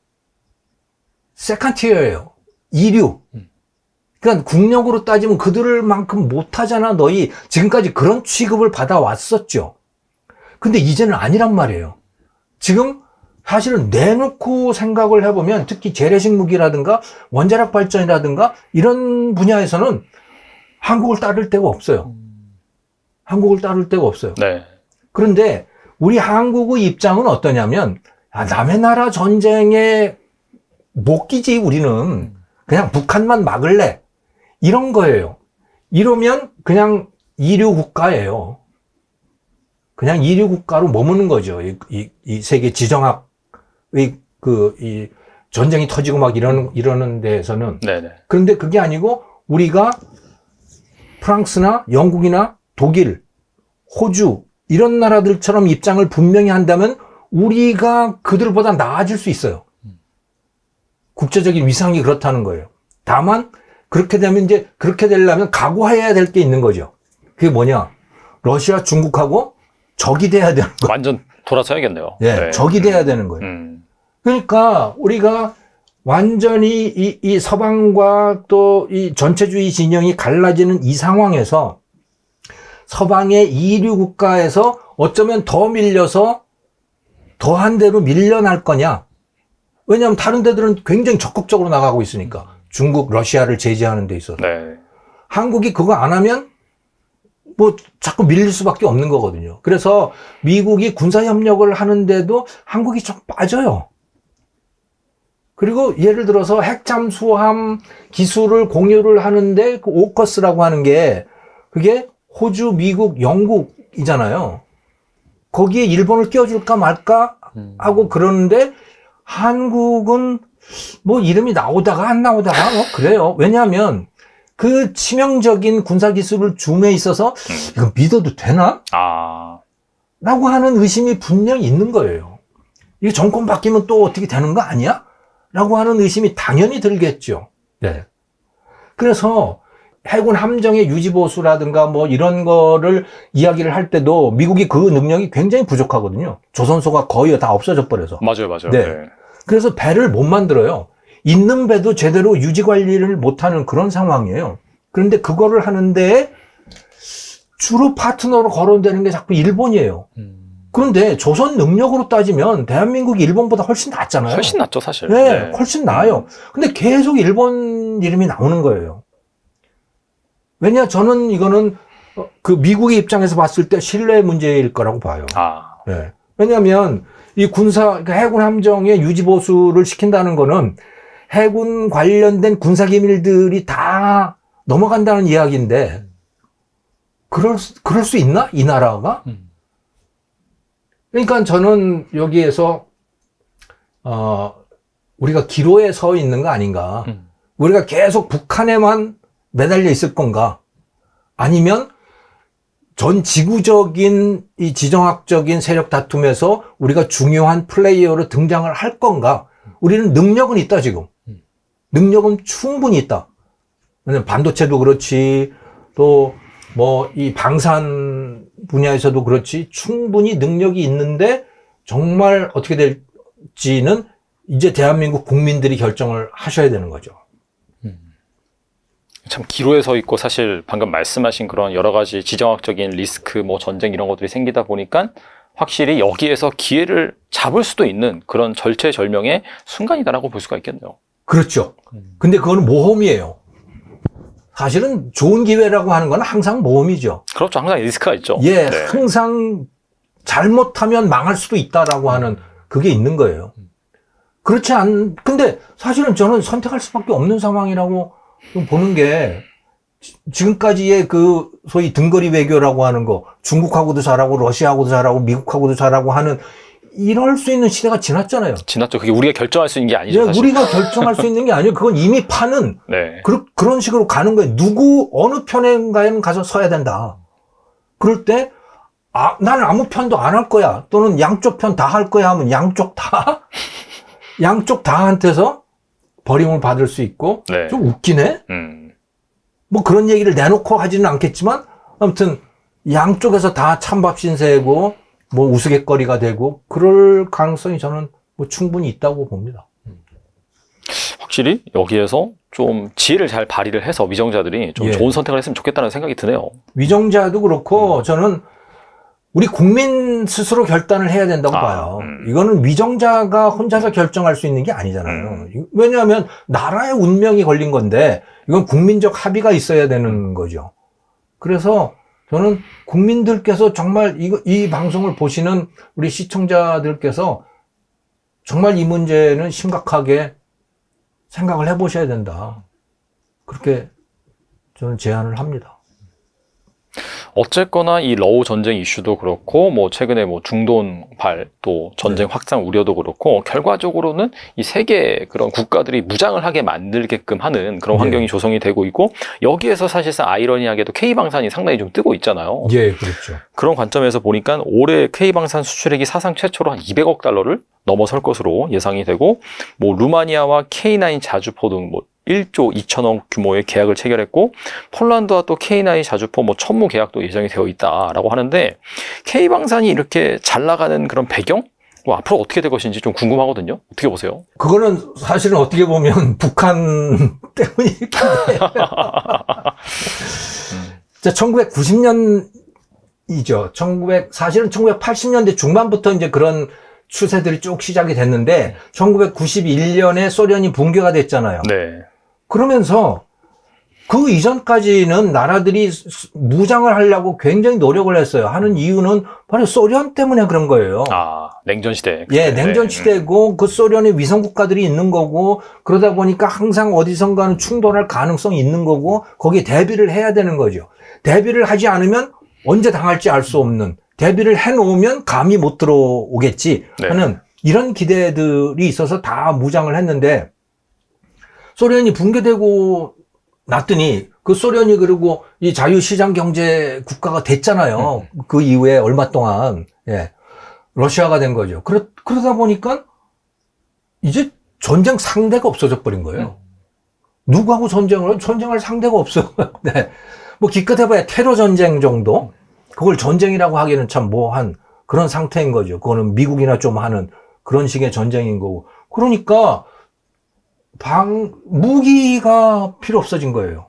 A: 세컨티어예요. 이류. 그러니까 국력으로 따지면 그들만큼 못하잖아. 너희 지금까지 그런 취급을 받아왔었죠. 근데 이제는 아니란 말이에요. 지금 사실은 내놓고 생각을 해보면 특히 재래식 무기라든가 원자력 발전이라든가 이런 분야에서는 한국을 따를 데가 없어요. 한국을 따를 데가 없어요.
B: 네.
A: 그런데 우리 한국의 입장은 어떠냐면 남의 나라 전쟁에 못 끼지 우리는. 그냥 북한만 막을래. 이런 거예요. 이러면 그냥 이류 국가예요. 그냥 이류 국가로 머무는 거죠. 이 세계 지정학의 이 전쟁이 터지고 막 이러는 데에서는.
B: 네네.
A: 그런데 그게 아니고 우리가 프랑스나 영국이나 독일, 호주 이런 나라들처럼 입장을 분명히 한다면 우리가 그들보다 나아질 수 있어요. 국제적인 위상이 그렇다는 거예요. 다만 그렇게 되면 이제 그렇게 되려면 각오해야 될 게 있는 거죠. 그게 뭐냐? 러시아, 중국하고 적이 돼야 되는 거예요.
B: 완전 돌아서야겠네요.
A: 예,
B: 네.
A: 적이 돼야 되는 거예요. 그러니까 우리가 완전히 이 서방과 또 이 전체주의 진영이 갈라지는 이 상황에서 서방의 이류 국가에서 어쩌면 더 밀려서 더한 대로 밀려날 거냐? 왜냐하면 다른 데들은 굉장히 적극적으로 나가고 있으니까. 중국, 러시아를 제재하는 데 있어서.
B: 네.
A: 한국이 그거 안 하면 뭐 자꾸 밀릴 수밖에 없는 거거든요. 그래서 미국이 군사협력을 하는데도 한국이 좀 빠져요. 그리고 예를 들어서 핵잠수함 기술을 공유를 하는데 그 오커스라고 하는 게 그게 호주, 미국, 영국이잖아요. 거기에 일본을 끼워줄까 말까 하고 그러는데 한국은 뭐 이름이 나오다가 안 나오다가 뭐 그래요. 왜냐하면 그 치명적인 군사기술을 줌에 있어서 이거 믿어도 되나? 라고 하는 의심이 분명히 있는 거예요. 이게 정권 바뀌면 또 어떻게 되는 거 아니야? 라고 하는 의심이 당연히 들겠죠. 네. 그래서 해군 함정의 유지보수라든가 뭐 이런 거를 이야기를 할 때도 미국이 그 능력이 굉장히 부족하거든요. 조선소가 거의 다 없어져 버려서.
B: 맞아요, 맞아요.
A: 네.
B: 네.
A: 그래서 배를 못 만들어요. 있는 배도 제대로 유지 관리를 못하는 그런 상황이에요. 그런데 그거를 하는데 주로 파트너로 거론되는 게 자꾸 일본이에요. 그런데 조선 능력으로 따지면 대한민국이 일본보다 훨씬 낫잖아요.
B: 훨씬 낫죠, 사실.
A: 네, 훨씬 나아요. 근데 계속 일본 이름이 나오는 거예요. 왜냐, 저는 이거는 그 미국의 입장에서 봤을 때 신뢰 문제일 거라고 봐요. 네. 왜냐하면 이 그러니까 해군 함정의 유지보수를 시킨다는 거는 해군 관련된 군사기밀들이 다 넘어간다는 이야기인데, 그럴 수 있나? 이 나라가? 그러니까 저는 여기에서, 우리가 기로에 서 있는 거 아닌가. 우리가 계속 북한에만 매달려 있을 건가. 아니면 전 지구적인 이 지정학적인 세력 다툼에서 우리가 중요한 플레이어로 등장을 할 건가. 우리는 능력은 있다, 지금. 능력은 충분히 있다. 반도체도 그렇지, 또 뭐 이 방산 분야에서도 그렇지, 충분히 능력이 있는데 정말 어떻게 될지는 이제 대한민국 국민들이 결정을 하셔야 되는 거죠.
B: 참 기로에 서 있고, 사실 방금 말씀하신 그런 여러 가지 지정학적인 리스크, 뭐 전쟁 이런 것들이 생기다 보니까 확실히 여기에서 기회를 잡을 수도 있는 그런 절체절명의 순간이다라고 볼 수가 있겠네요.
A: 그렇죠. 근데 그거는 모험이에요. 사실은 좋은 기회라고 하는 건 항상 모험이죠.
B: 그렇죠. 항상 리스크가 있죠.
A: 예,
B: 네.
A: 항상 잘못하면 망할 수도 있다라고 하는 그게 있는 거예요. 근데 사실은 저는 선택할 수밖에 없는 상황이라고 보는 게 지금까지의 그 소위 등거리 외교라고 하는 거, 중국하고도 잘하고 러시아하고도 잘하고 미국하고도 잘하고 하는 이럴 수 있는 시대가 지났잖아요.
B: 지났죠. 그게 우리가 결정할 수 있는 게 아니죠.
A: 예,
B: 사실.
A: 우리가 결정할 수 있는 게 아니에요. 그건 이미 판은
B: 네.
A: 그런 식으로 가는 거예요. 어느 편인가에는 가서 서야 된다. 그럴 때, 나는 아무 편도 안 할 거야. 또는 양쪽 편 다 할 거야 하면 양쪽 다한테서 버림을 받을 수 있고,
B: 네.
A: 좀 웃기네? 뭐 그런 얘기를 내놓고 하지는 않겠지만, 아무튼, 양쪽에서 다 찬밥 신세고, 뭐 우스갯거리가 되고, 그럴 가능성이 저는 뭐 충분히 있다고 봅니다.
B: 확실히 여기에서 좀 지혜를 잘 발휘를 해서 위정자들이 좀
A: 예.
B: 좋은 선택을 했으면 좋겠다는 생각이 드네요.
A: 위정자도 그렇고, 저는 우리 국민 스스로 결단을 해야 된다고 봐요. 이거는 위정자가 혼자서 결정할 수 있는 게 아니잖아요. 왜냐하면 나라의 운명이 걸린 건데 이건 국민적 합의가 있어야 되는 거죠. 그래서 저는 국민들께서 정말 이 방송을 보시는 우리 시청자들께서 정말 이 문제는 심각하게 생각을 해보셔야 된다. 그렇게 저는 제안을 합니다.
B: 어쨌거나 이 러우 전쟁 이슈도 그렇고 뭐 최근에 뭐 중동발 또 전쟁 확산 우려도 그렇고 결과적으로는 이 세계 그런 국가들이 무장을 하게 만들게끔 하는 그런 환경이 조성이 되고 있고 여기에서 사실상 아이러니하게도 K방산이 상당히 좀 뜨고 있잖아요.
A: 예, 그렇죠.
B: 그런 관점에서 보니까 올해 K방산 수출액이 사상 최초로 한 200억 달러를 넘어설 것으로 예상이 되고 뭐 루마니아와 K9 자주포 등 뭐 1조 2천억 규모의 계약을 체결했고 폴란드와 또 K9 자주포 뭐 천무 계약도 예정이 되어 있다라고 하는데 K방산이 이렇게 잘 나가는 그런 배경? 뭐 앞으로 어떻게 될 것인지 좀 궁금하거든요. 어떻게 보세요?
A: 그거는 사실은 어떻게 보면 북한 때문이기 때문에 1990년이죠. 사실은 1980년대 중반부터 이제 그런 추세들이 쭉 시작이 됐는데 1991년에 소련이 붕괴가 됐잖아요.
B: 네.
A: 그러면서 그 이전까지는 나라들이 무장을 하려고 굉장히 노력을 했어요. 하는 이유는 바로 소련 때문에 그런 거예요.
B: 냉전 시대.
A: 예, 냉전 시대고 그 소련의 위성 국가들이 있는 거고 그러다 보니까 항상 어디선가는 충돌할 가능성이 있는 거고 거기에 대비를 해야 되는 거죠. 대비를 하지 않으면 언제 당할지 알 수 없는, 대비를 해놓으면 감히 못 들어오겠지 하는 이런 기대들이 있어서 다 무장을 했는데 소련이 붕괴되고 났더니 그 소련이 그리고 이 자유시장 경제 국가가 됐잖아요. 그 이후에 얼마 동안 러시아가 된 거죠. 그러다 보니까 이제 전쟁 상대가 없어져 버린 거예요. 누구하고 전쟁할 상대가 없어. 네. 뭐 기껏 해봐야 테러 전쟁 정도. 그걸 전쟁이라고 하기는 참 뭐한 그런 상태인 거죠. 그거는 미국이나 좀 하는 그런 식의 전쟁인 거고. 그러니까 무기가 필요 없어진 거예요.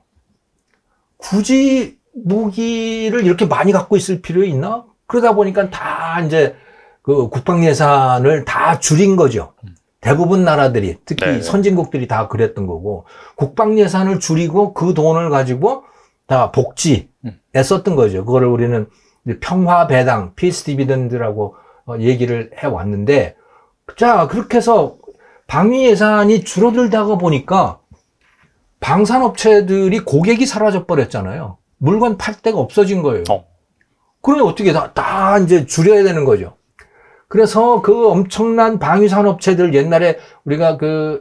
A: 굳이 무기를 이렇게 많이 갖고 있을 필요 있나? 그러다 보니까 다 이제 그 국방 예산을 다 줄인 거죠. 대부분 나라들이, 특히 선진국들이 다 그랬던 거고, 국방 예산을 줄이고 그 돈을 가지고 다 복지에 썼던 거죠. 그거를 우리는 평화 배당, 피스 디비던드라고 얘기를 해 왔는데, 자, 그렇게 해서 방위 예산이 줄어들다가 보니까 방산업체들이 고객이 사라져 버렸잖아요. 물건 팔 데가 없어진 거예요. 그러면 어떻게 다 이제 줄여야 되는 거죠. 그래서 그 엄청난 방위산업체들 옛날에 우리가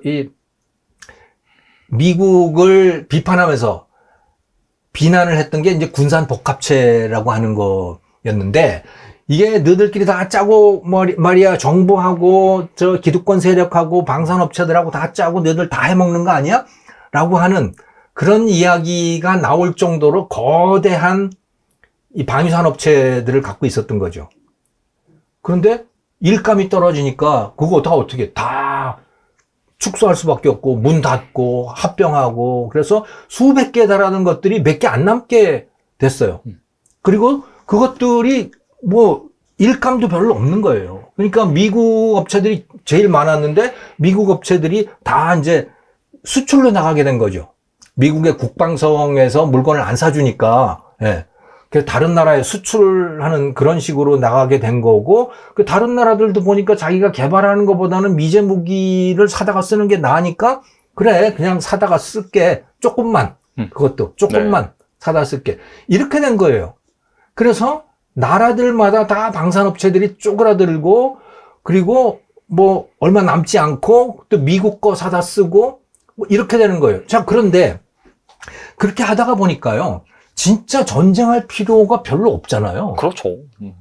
A: 미국을 비판하면서 비난을 했던 게 이제 군산복합체라고 하는 거였는데 이게 너희들끼리 다 짜고 말이야 정부하고 저 기득권 세력하고 방산업체들하고 다 짜고 너희들 다 해먹는 거 아니야? 라고 하는 그런 이야기가 나올 정도로 거대한 이 방위산업체들을 갖고 있었던 거죠. 그런데 일감이 떨어지니까 그거 다 어떻게 다 축소할 수밖에 없고 문 닫고 합병하고 그래서 수백 개 달하는 것들이 몇 개 안 남게 됐어요. 그리고 그것들이 뭐 일감도 별로 없는 거예요. 그러니까 미국 업체들이 제일 많았는데 미국 업체들이 다 이제 수출로 나가게 된 거죠. 미국의 국방성에서 물건을 안 사주니까 그래서 다른 나라에 수출하는 그런 식으로 나가게 된 거고 그 다른 나라들도 보니까 자기가 개발하는 것보다는 미제 무기를 사다가 쓰는 게 나으니까 그래 그냥 사다가 쓸게 조금만 그것도 조금만 사다 쓸게. 이렇게 된 거예요. 그래서 나라들마다 다 방산업체들이 쪼그라들고, 그리고 뭐 얼마 남지 않고 또 미국 거 사다 쓰고 뭐 이렇게 되는 거예요. 자, 그런데 그렇게 하다가 보니까요, 진짜 전쟁할 필요가 별로 없잖아요.
B: 그렇죠.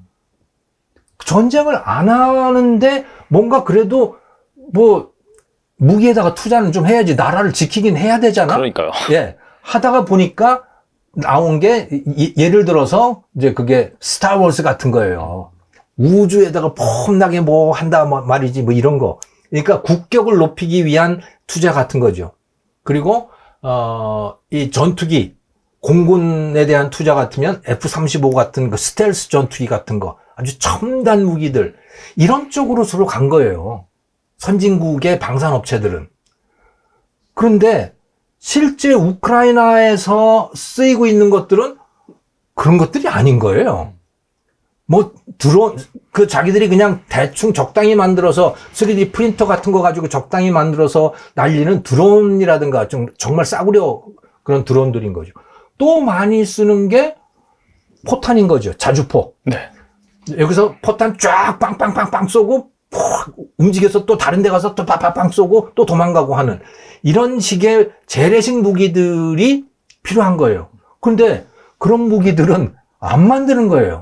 A: 전쟁을 안 하는데 뭔가 그래도 뭐 무기에다가 투자는 좀 해야지, 나라를 지키긴 해야 되잖아.
B: 그러니까요.
A: 예. 하다가 보니까 나온 게 예를 들어서 이제 그게 스타워즈 같은 거예요. 우주에다가 폼나게 뭐 한다 말이지, 뭐 이런 거. 그러니까 국격을 높이기 위한 투자 같은 거죠. 그리고 이 전투기, 공군에 대한 투자 같으면 F-35 같은 거, 스텔스 전투기 같은 거, 아주 첨단 무기들, 이런 쪽으로 서로 간 거예요. 선진국의 방산업체들은. 그런데 실제 우크라이나에서 쓰이고 있는 것들은 그런 것들이 아닌 거예요. 뭐 드론, 자기들이 그냥 대충 적당히 만들어서 3D 프린터 같은 거 가지고 적당히 만들어서 날리는 드론이라든가 좀 정말 싸구려 그런 드론들인 거죠. 또 많이 쓰는 게 포탄인 거죠. 자주포.
B: 네.
A: 여기서 포탄 쫙 빵빵빵빵 쏘고 움직여서 또 다른 데 가서 또 빵빵빵 쏘고 또 도망가고 하는 이런 식의 재래식 무기들이 필요한 거예요. 그런데 그런 무기들은 안 만드는 거예요.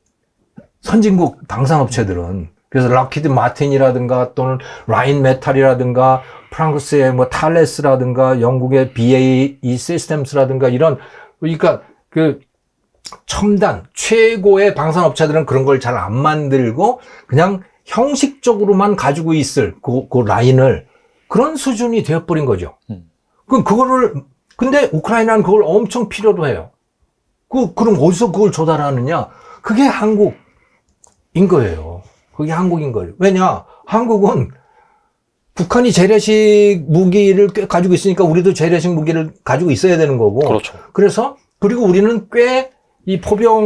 A: 선진국 방산업체들은. 그래서 락히드 마틴이라든가 또는 라인 메탈이라든가 프랑스의 뭐 탈레스라든가 영국의 BAE 시스템스라든가 이런, 그러니까 그 첨단 최고의 방산업체들은 그런 걸 잘 안 만들고 그냥 형식적으로만 가지고 있을 그 라인을 그런 수준이 되어버린 거죠. 그럼 근데 우크라이나는 그걸 엄청 필요로 해요. 그럼 어디서 그걸 조달하느냐? 그게 한국인 거예요. 그게 한국인 거예요. 왜냐? 한국은 북한이 재래식 무기를 꽤 가지고 있으니까 우리도 재래식 무기를 가지고 있어야 되는 거고.
B: 그렇죠.
A: 그래서, 그리고 우리는 꽤 이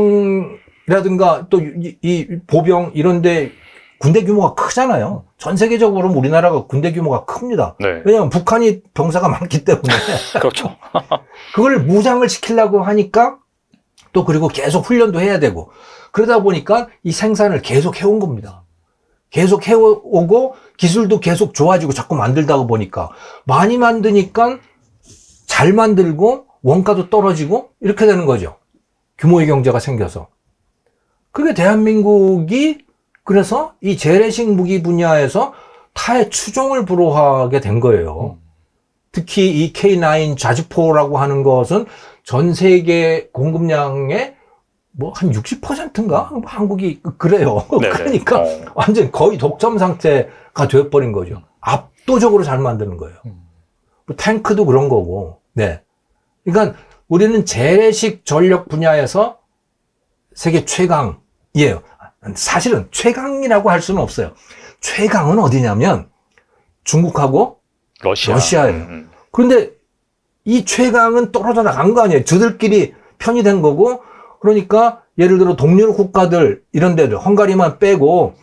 A: 포병이라든가 또 이 보병 이런데 군대 규모가 크잖아요. 전 세계적으로 우리나라가 군대 규모가 큽니다.
B: 네.
A: 왜냐하면 북한이 병사가 많기 때문에.
B: 그렇죠.
A: 그걸 무장을 시키려고 하니까 또 그리고 계속 훈련도 해야 되고 그러다 보니까 이 생산을 계속 해온 겁니다. 계속 해오고 기술도 계속 좋아지고 자꾸 만들다 보니까 많이 만드니까 잘 만들고 원가도 떨어지고 이렇게 되는 거죠. 규모의 경제가 생겨서. 그게 대한민국이 그래서 이 재래식 무기 분야에서 타의 추종을 불허하게 된 거예요. 특히 이 K9 자주포라고 하는 것은 전 세계 공급량의 뭐 한 60%인가? 한국이 그래요. 그러니까 완전 거의 독점 상태가 되어버린 거죠. 압도적으로 잘 만드는 거예요. 뭐 탱크도 그런 거고. 네. 그러니까 우리는 재래식 전력 분야에서 세계 최강이에요. 사실은 최강이라고 할 수는 없어요. 최강은 어디냐면 중국하고 러시아예요. 그런데 이 최강은 떨어져 나간 거 아니에요. 저들끼리 편의된 거고, 그러니까 예를 들어 동료 국가들 이런 데들 헝가리만 빼고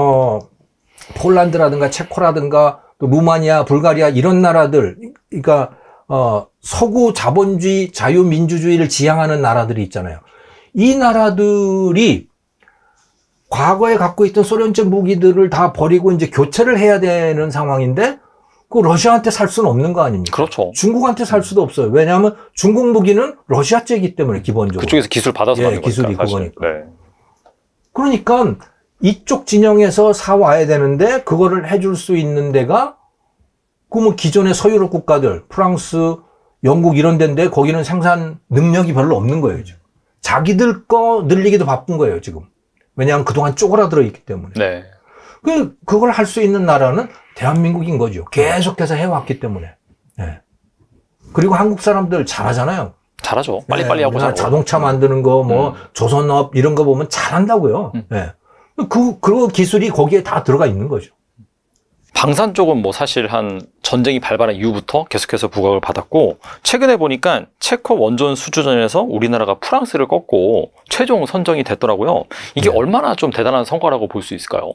A: 폴란드라든가 체코라든가 또 루마니아, 불가리아 이런 나라들, 그러니까 서구 자본주의, 자유민주주의를 지향하는 나라들이 있잖아요. 이 나라들이 과거에 갖고 있던 소련제 무기들을 다 버리고 이제 교체를 해야 되는 상황인데 그 러시아한테 살 수는 없는 거 아닙니까?
B: 그렇죠.
A: 중국한테 살 수도 없어요. 왜냐하면 중국 무기는 러시아제이기 때문에 기본적으로.
B: 그쪽에서 기술 받아서 만든 거니까.
A: 기술이 그거니까.
B: 네.
A: 그러니까 이쪽 진영에서 사와야 되는데 그거를 해줄 수 있는 데가 그 뭐 기존의 서유럽 국가들, 프랑스, 영국 이런 데인데 거기는 생산 능력이 별로 없는 거예요. 지금. 자기들 거 늘리기도 바쁜 거예요, 지금. 왜냐하면 그동안 쪼그라들어 있기 때문에.
B: 네.
A: 그걸 할 수 있는 나라는 대한민국인 거죠. 계속해서 해왔기 때문에. 네. 그리고 한국 사람들 잘하잖아요.
B: 잘하죠. 빨리빨리 하고 잘하고.
A: 자동차 만드는 거, 뭐, 조선업 이런 거 보면 잘한다고요. 네. 그 기술이 거기에 다 들어가 있는 거죠.
B: 방산 쪽은 뭐 사실 한 전쟁이 발발한 이후부터 계속해서 부각을 받았고, 최근에 보니까 체코 원전 수주전에서 우리나라가 프랑스를 꺾고 최종 선정이 됐더라고요. 이게 얼마나 좀 대단한 성과라고 볼 수 있을까요?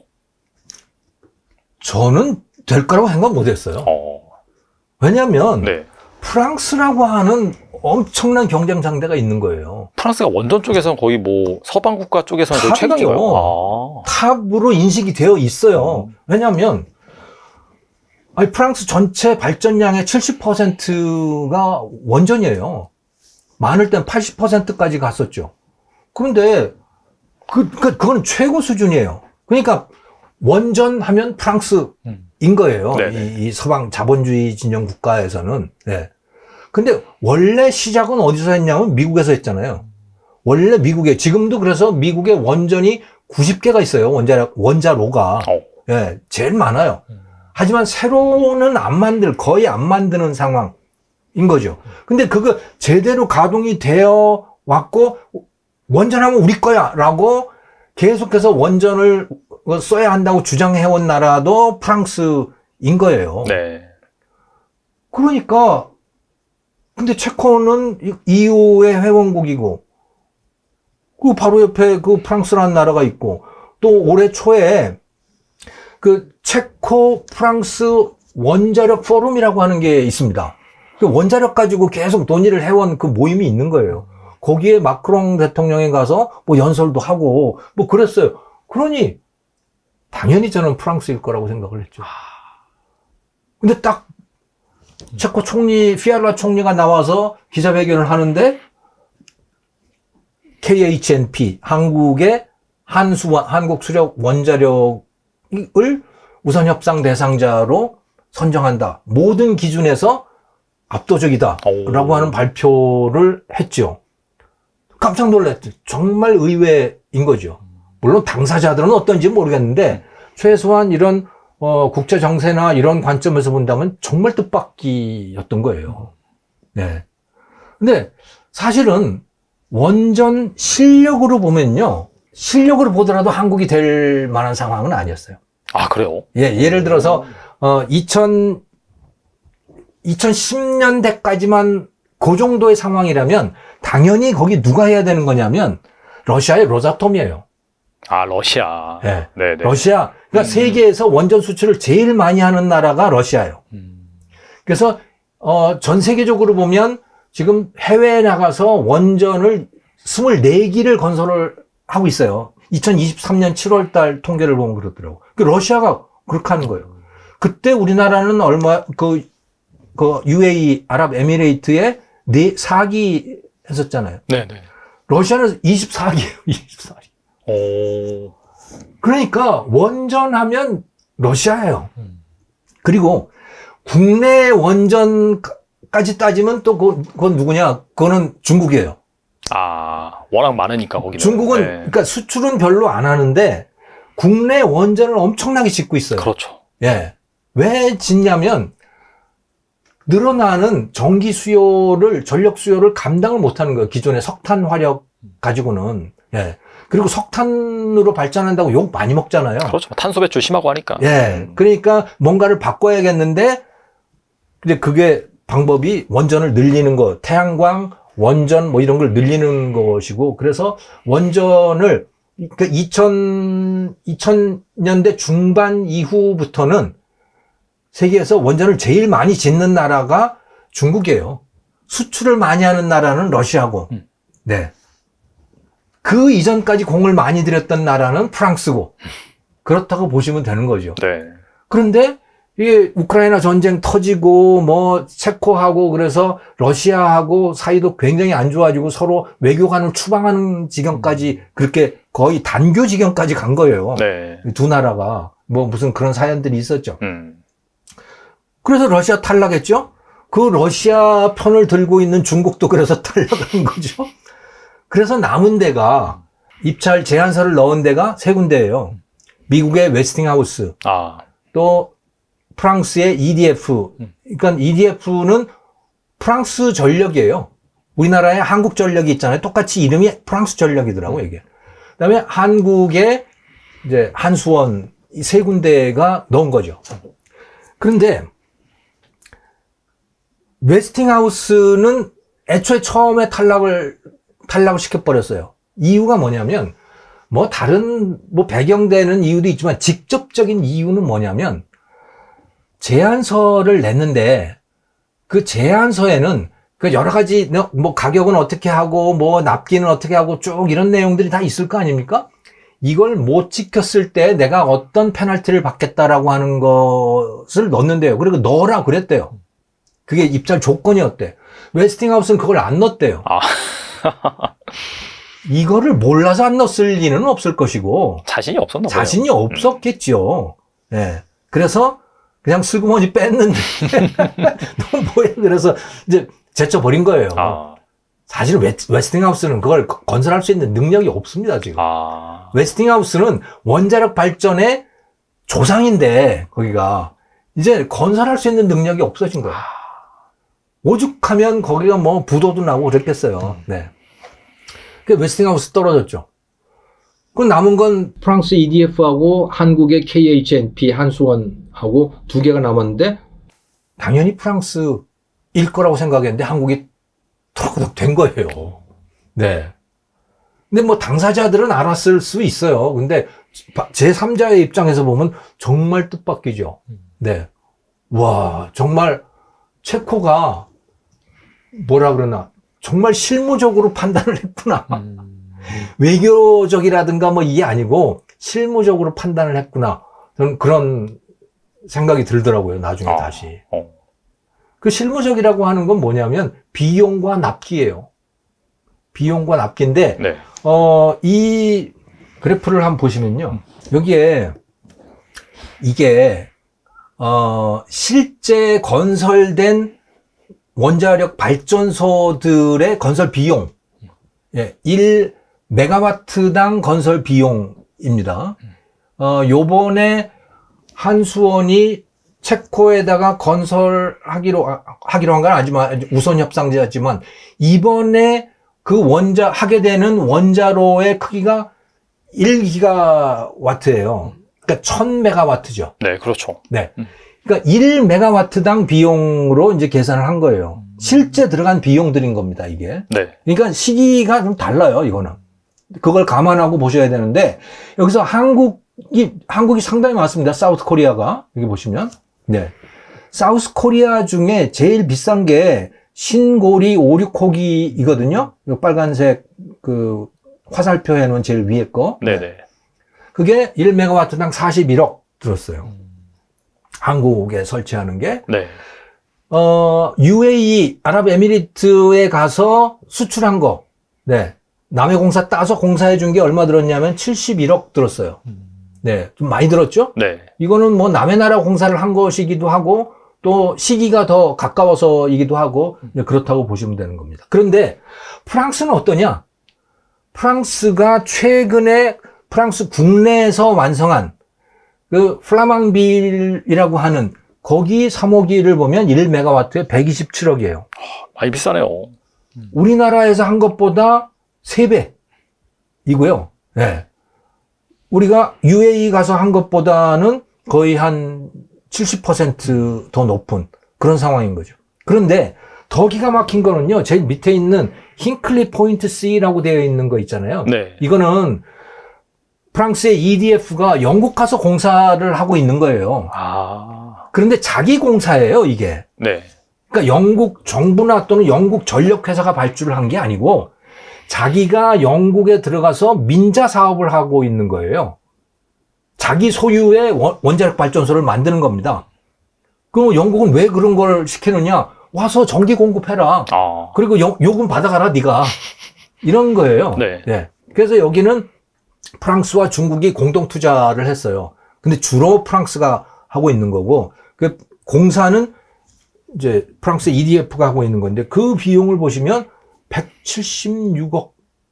A: 저는 될 거라고 생각 못 했어요. 왜냐면, 프랑스라고 하는 엄청난 경쟁 상대가 있는 거예요.
B: 프랑스가 원전 쪽에서는 거의 뭐 서방 국가 쪽에서는 거의
A: 탑이죠.
B: 최강인가요?
A: 탑으로 인식이 되어 있어요. 왜냐하면 아니, 프랑스 전체 발전량의 70%가 원전이에요. 많을 땐 80%까지 갔었죠. 그런데 그건 최고 수준이에요. 그러니까 원전 하면 프랑스인 거예요. 이 서방 자본주의 진영 국가에서는. 네. 근데 원래 시작은 어디서 했냐면 미국에서 했잖아요. 원래 미국에, 지금도 그래서 미국에 원전이 90개가 있어요. 원자로가. 예, 제일 많아요. 하지만 새로는 거의 안 만드는 상황인 거죠. 근데 그거 제대로 가동이 되어 왔고, 원전하면 우리 거야! 라고 계속해서 원전을 써야 한다고 주장해온 나라도 프랑스인 거예요.
B: 네.
A: 그러니까, 근데 체코는 EU의 회원국이고, 그 바로 옆에 그 프랑스라는 나라가 있고, 또 올해 초에 그 체코 프랑스 원자력 포럼이라고 하는 게 있습니다. 그 원자력 가지고 계속 논의를 해온 그 모임이 있는 거예요. 거기에 마크롱 대통령이 가서 뭐 연설도 하고 뭐 그랬어요. 그러니 당연히 저는 프랑스일 거라고 생각을 했죠. 근데 딱 체코 총리, 피아라 총리가 나와서 기자회견을 하는데 KHNP, 한국의 한국 수력 원자력을 우선 협상 대상자로 선정한다. 모든 기준에서 압도적이다. 라고 하는 발표를 했죠. 깜짝 놀랐죠. 정말 의외인 거죠. 물론 당사자들은 어떤지 모르겠는데 최소한 이런 국제 정세나 이런 관점에서 본다면 정말 뜻밖이었던 거예요. 네. 근데 사실은 원전 실력으로 보면요. 실력으로 보더라도 한국이 될 만한 상황은 아니었어요.
B: 아, 그래요?
A: 예, 예를 들어서 2010년대까지만 그 정도의 상황이라면 당연히 거기 누가 해야 되는 거냐면 러시아의 로사톰이에요.
B: 아, 러시아.
A: 네.
B: 네네.
A: 러시아. 그러니까 세계에서 원전 수출을 제일 많이 하는 나라가 러시아예요. 그래서 전 세계적으로 보면 지금 해외에 나가서 원전을 24기를 건설을 하고 있어요. 2023년 7월 달 통계를 보면 그렇더라고요. 러시아가 그렇게 하는 거예요. 그때 우리나라는 UAE, 아랍에미레이트에 4기 했었잖아요.
B: 네네.
A: 러시아는 24기예요, 24기.
B: 오.
A: 그러니까 원전하면 러시아예요. 그리고 국내 원전까지 따지면 또 그건 누구냐? 그거는 중국이에요.
B: 아, 워낙 많으니까 거기는.
A: 중국은
B: 네.
A: 그러니까 수출은 별로 안 하는데 국내 원전을 엄청나게 짓고 있어요.
B: 그렇죠.
A: 예. 왜 짓냐면 늘어나는 전기 수요를, 전력 수요를 감당을 못 하는 거예요. 기존의 석탄 화력 가지고는. 예. 그리고 석탄으로 발전한다고 욕 많이 먹잖아요.
B: 그렇죠. 탄소 배출 심하고 하니까.
A: 예. 그러니까 뭔가를 바꿔야겠는데, 근데 그게 방법이 원전을 늘리는 거, 태양광, 원전 뭐 이런 걸 늘리는 것이고, 그래서 원전을, 그러니까 2000년대 중반 이후부터는 세계에서 원전을 제일 많이 짓는 나라가 중국이에요. 수출을 많이 하는 나라는 러시아고, 네. 그 이전까지 공을 많이 들였던 나라는 프랑스고, 그렇다고 보시면 되는 거죠.
B: 네.
A: 그런데 이게 우크라이나 전쟁 터지고 뭐 체코하고 그래서 러시아하고 사이도 굉장히 안 좋아지고 서로 외교관을 추방하는 지경까지 그렇게 거의 단교 지경까지 간 거예요.
B: 네.
A: 두 나라가 뭐 무슨 그런 사연들이 있었죠.
B: 음.
A: 그래서 러시아 탈락했죠. 그 러시아 편을 들고 있는 중국도 그래서 탈락한 거죠. 그래서 남은 데가 입찰 제안서를 넣은 데가 세 군데예요. 미국의 웨스팅하우스,
B: 아.
A: 또 프랑스의 EDF. 그러니까 EDF는 프랑스 전력이에요. 우리나라에 한국 전력이 있잖아요. 똑같이 이름이 프랑스 전력이더라고요, 이게. 그다음에 한국의 이제 한수원 이 세 군데가 넣은 거죠. 그런데 웨스팅하우스는 애초에 처음에 탈락을 시켜버렸어요. 이유가 뭐냐면, 뭐 다른 뭐 배경되는 이유도 있지만 직접적인 이유는 뭐냐면 제안서를 냈는데 그 제안서에는 그 여러 가지 뭐 가격은 어떻게 하고 뭐 납기는 어떻게 하고 쭉 이런 내용들이 다 있을 거 아닙니까? 이걸 못 지켰을 때 내가 어떤 페널티를 받겠다라고 하는 것을 넣는데요. 그리고 넣으라 그랬대요. 그게 입찰 조건이었대. 웨스팅하우스는 그걸 안 넣었대요.
B: 아.
A: 이거를 몰라서 안 넣었을 리는 없을 것이고
B: 자신이 없었나 봐요.
A: 자신이 없었겠죠. 예. 그래서 그냥 슬그머니 뺐는데 너무 뭐야. 그래서 이제 제쳐버린 거예요.
B: 아.
A: 사실은 웨스팅하우스는 그걸 건설할 수 있는 능력이 없습니다, 지금.
B: 아.
A: 웨스팅하우스는 원자력 발전의 조상인데, 거기가. 이제 건설할 수 있는 능력이 없어진 거예요. 오죽하면 거기가 뭐 부도도 나고 그랬겠어요. 네. 그 웨스팅하우스 떨어졌죠. 그 남은 건 프랑스 EDF하고 한국의 KHNP, 한수원하고 두 개가 남았는데, 당연히 프랑스일 거라고 생각했는데, 한국이 턱턱 된 거예요. 네. 근데 뭐 당사자들은 알았을 수 있어요. 근데 제3자의 입장에서 보면 정말 뜻밖이죠. 네. 와, 정말 체코가 뭐라 그러나 정말 실무적으로 판단을 했구나. 외교적이라든가 뭐 이게 아니고 실무적으로 판단을 했구나. 저는 그런 생각이 들더라고요. 나중에 다시. 그 실무적이라고 하는 건 뭐냐면 비용과 납기예요. 비용과 납기인데
B: 네.
A: 이 그래프를 한번 보시면요. 여기에 이게 실제 건설된 원자력 발전소들의 건설 비용, 예, 1메가와트당 건설 비용입니다. 요번에 한수원이 체코에다가 건설하기로 한 건 아니지만 우선 협상자지만 이번에 그 하게 되는 원자로의 크기가 1기가와트예요. 그러니까 1000메가와트죠.
B: 네, 그렇죠.
A: 네. 그러니까 1메가와트당 비용으로 이제 계산을 한 거예요. 실제 들어간 비용들인 겁니다, 이게.
B: 네.
A: 그러니까 시기가 좀 달라요, 이거는. 그걸 감안하고 보셔야 되는데 여기서 한국이 상당히 많습니다. 사우스 코리아가. 여기 보시면. 네. 사우스 코리아 중에 제일 비싼 게 신고리 56호기이거든요. 이 빨간색 그 화살표 해놓은 제일 위에 거.
B: 네네.
A: 그게 1메가와트당 41억 들었어요. 한국에 설치하는 게.
B: 네.
A: UAE, 아랍에미리트에 가서 수출한 거. 네. 남의 공사 따서 공사해 준 게 얼마 들었냐면 71억 들었어요. 네. 좀 많이 들었죠?
B: 네.
A: 이거는 뭐 남의 나라 공사를 한 것이기도 하고 또 시기가 더 가까워서이기도 하고 그렇다고 보시면 되는 겁니다. 그런데 프랑스는 어떠냐? 프랑스가 최근에 프랑스 국내에서 완성한 그 플라망빌이라고 하는 거기 3호기를 보면 1메가와트에 127억이에요.
B: 많이 비싸네요.
A: 우리나라에서 한 것보다 3배이고요. 네. 우리가 UAE 가서 한 것보다는 거의 한 70% 더 높은 그런 상황인 거죠. 그런데 더 기가 막힌 거는요. 제일 밑에 있는 힌클리 포인트 C라고 되어 있는 거 있잖아요.
B: 네.
A: 이거는 프랑스의 EDF가 영국 가서 공사를 하고 있는 거예요.
B: 아.
A: 그런데 자기 공사예요, 이게.
B: 네.
A: 그러니까 영국 정부나 또는 영국 전력회사가 발주를 한 게 아니고 자기가 영국에 들어가서 민자 사업을 하고 있는 거예요. 자기 소유의 원자력 발전소를 만드는 겁니다. 그럼 영국은 왜 그런 걸 시키느냐? 와서 전기 공급해라.
B: 아.
A: 그리고 요금 받아가라, 네가. 이런 거예요.
B: 네.
A: 네. 그래서 여기는 프랑스와 중국이 공동 투자를 했어요. 근데 주로 프랑스가 하고 있는 거고, 그 공사는 이제 프랑스 EDF가 하고 있는 건데, 그 비용을 보시면 176억이에요.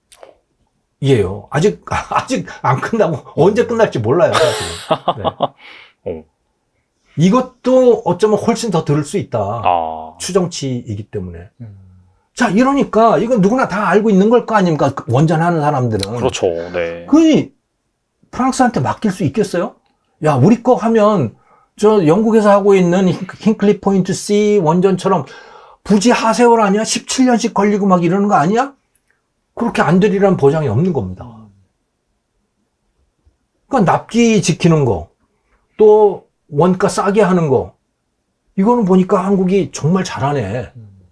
A: 아직 안 끝나고 언제 끝날지 몰라요, 사실. 네. 이것도 어쩌면 훨씬 더 들을 수 있다.
B: 아.
A: 추정치이기 때문에. 자, 이러니까 이건 누구나 다 알고 있는 걸 거 아닙니까? 원전하는 사람들은.
B: 그렇죠. 네.
A: 그 프랑스한테 맡길 수 있겠어요? 야, 우리 거 하면 저 영국에서 하고 있는 힌클리 포인트 C 원전처럼 부지 하세월 아니야? 17년씩 걸리고 막 이러는 거 아니야? 그렇게 안 되리라는 보장이 없는 겁니다. 그러니까 납기 지키는 거, 또 원가 싸게 하는 거, 이거는 보니까 한국이 정말 잘하네.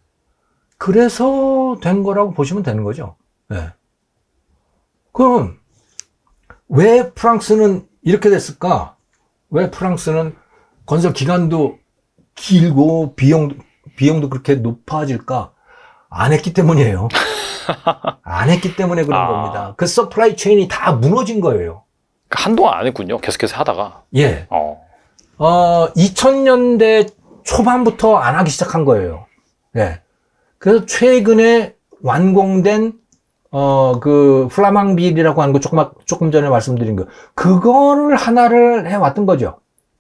A: 그래서 된 거라고 보시면 되는 거죠. 네. 그럼 왜 프랑스는 이렇게 됐을까? 왜 프랑스는 건설 기간도 길고 비용도 그렇게 높아질까? 안 했기 때문이에요. 안 했기 때문에 그런 겁니다. 그 서플라이 체인이 다 무너진 거예요.
B: 한동안 안 했군요. 계속해서 하다가.
A: 예. 2000년대 초반부터 안 하기 시작한 거예요. 예. 그래서 최근에 완공된 그 플라망빌이라고 하는 거 조금 전에 말씀드린 거, 그거를 하나를 해왔던 거죠.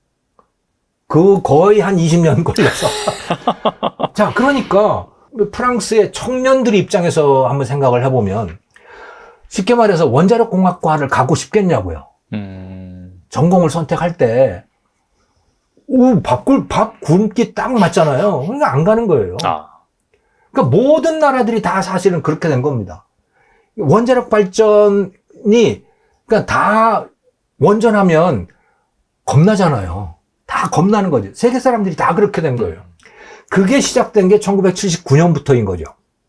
A: 그 거의 한 20년 걸려서. 자, 그러니까 프랑스의 청년들 입장에서 한번 생각을 해보면, 쉽게 말해서 원자력 공학과를 가고 싶겠냐고요. 전공을 선택할 때, 밥 굶기 딱 맞잖아요. 그러니까 안 가는 거예요. 그러니까 모든 나라들이 다 사실은 그렇게 된 겁니다. 원자력 발전이, 그러니까 다 원전하면 겁나잖아요. 다 겁나는 거죠. 세계 사람들이 다 그렇게 된 거예요. 그게 시작된 게 1979년부터인 거죠.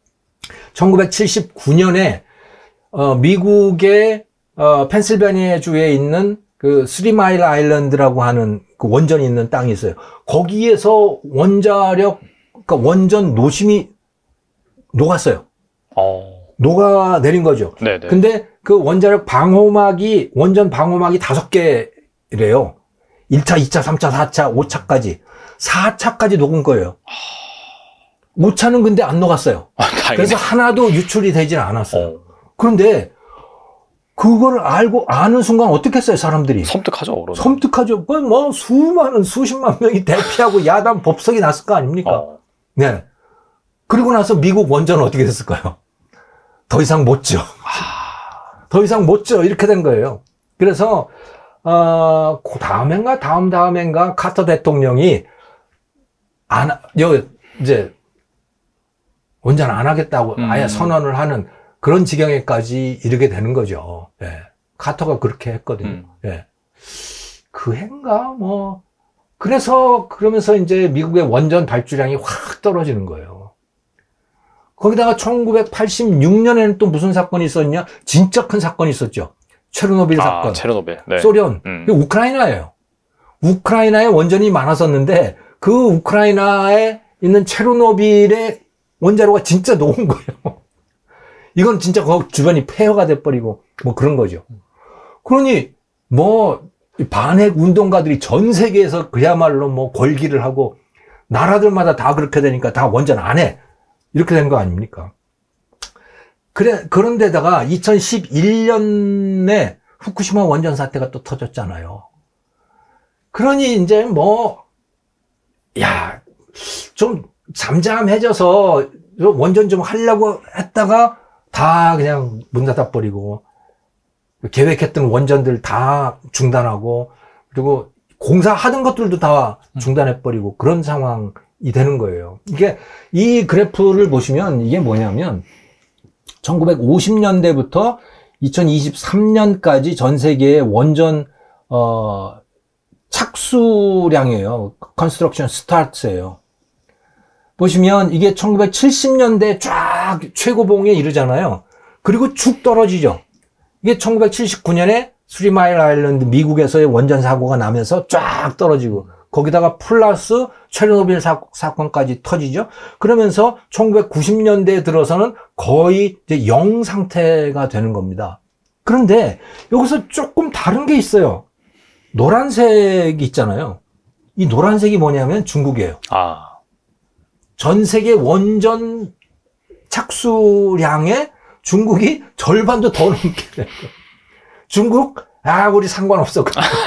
A: 1979년에 미국의 펜실베니아 주에 있는 그 스리마일 아일랜드라고 하는 그 원전이 있는 땅이 있어요. 거기에서 그러니까 원전 노심이 녹았어요. 녹아내린 거죠.
B: 네네.
A: 근데 그 원전 방호막이 5개래요. 1차, 2차, 3차, 4차, 5차까지. 4차까지 녹은 거예요. 5차는 근데 안 녹았어요. 그래서 하나도 유출이 되질 않았어요. 그런데 그걸 아는 순간 어떻게 했어요, 사람들이?
B: 섬뜩하죠, 그러면.
A: 섬뜩하죠. 뭐 수십만 명이 대피하고 야단 법석이 났을 거 아닙니까? 네. 그리고 나서 미국 원전은 어떻게 됐을까요? 더 이상 못 져. 더 이상 못 져. 이렇게 된 거예요. 그래서, 그 다음해인가 카터 대통령이 이제, 원전 안 하겠다고 아예 선언을 하는 그런 지경에까지 이르게 되는 거죠. 예. 카터가 그렇게 했거든요. 예. 그 해인가? 그러면서 이제 미국의 원전 발주량이 확 떨어지는 거예요. 거기다가 1986년에는 또 무슨 사건이 있었냐? 진짜 큰 사건이 있었죠. 체르노빌 사건.
B: 체르노빌. 네.
A: 소련. 우크라이나예요. 우크라이나에 원전이 많았었는데 그 우크라이나에 있는 체르노빌의 원자로가 진짜 녹은 거예요. 이건 진짜 그 주변이 폐허가 돼버리고 그런 거죠. 그러니 반핵 운동가들이 전 세계에서 그야말로 걸기를 하고 나라들마다 다 그렇게 되니까 다 원전 안 해. 이렇게 된 거 아닙니까? 그런데다가 2011년에 후쿠시마 원전 사태가 또 터졌잖아요. 그러니 이제 좀 잠잠해져서 원전 좀 하려고 했다가 다 그냥 문 닫아버리고 계획했던 원전들 다 중단하고 그리고 공사하던 것들도 다 중단해버리고 그런 상황이 되는 거예요. 이 그래프를 보시면 이게 뭐냐면 1950년대부터 2023년까지 전 세계의 원전 착수량이에요. Construction Starts예요. 보시면 이게 1970년대 쫙 최고봉에 이르잖아요. 그리고 쭉 떨어지죠. 이게 1979년에 스리마일 아일랜드 미국에서의 원전 사고가 나면서 쫙 떨어지고 거기다가 플러스 체르노빌 사건까지 터지죠. 그러면서 1990년대에 들어서는 거의 이제 0 상태가 되는 겁니다. 그런데 여기서 조금 다른 게 있어요. 노란색이 있잖아요. 이 노란색이 뭐냐면 중국이에요. 전 세계 원전 착수량의 중국이 절반도 더 넘게 돼요. 중국? 우리 상관없어.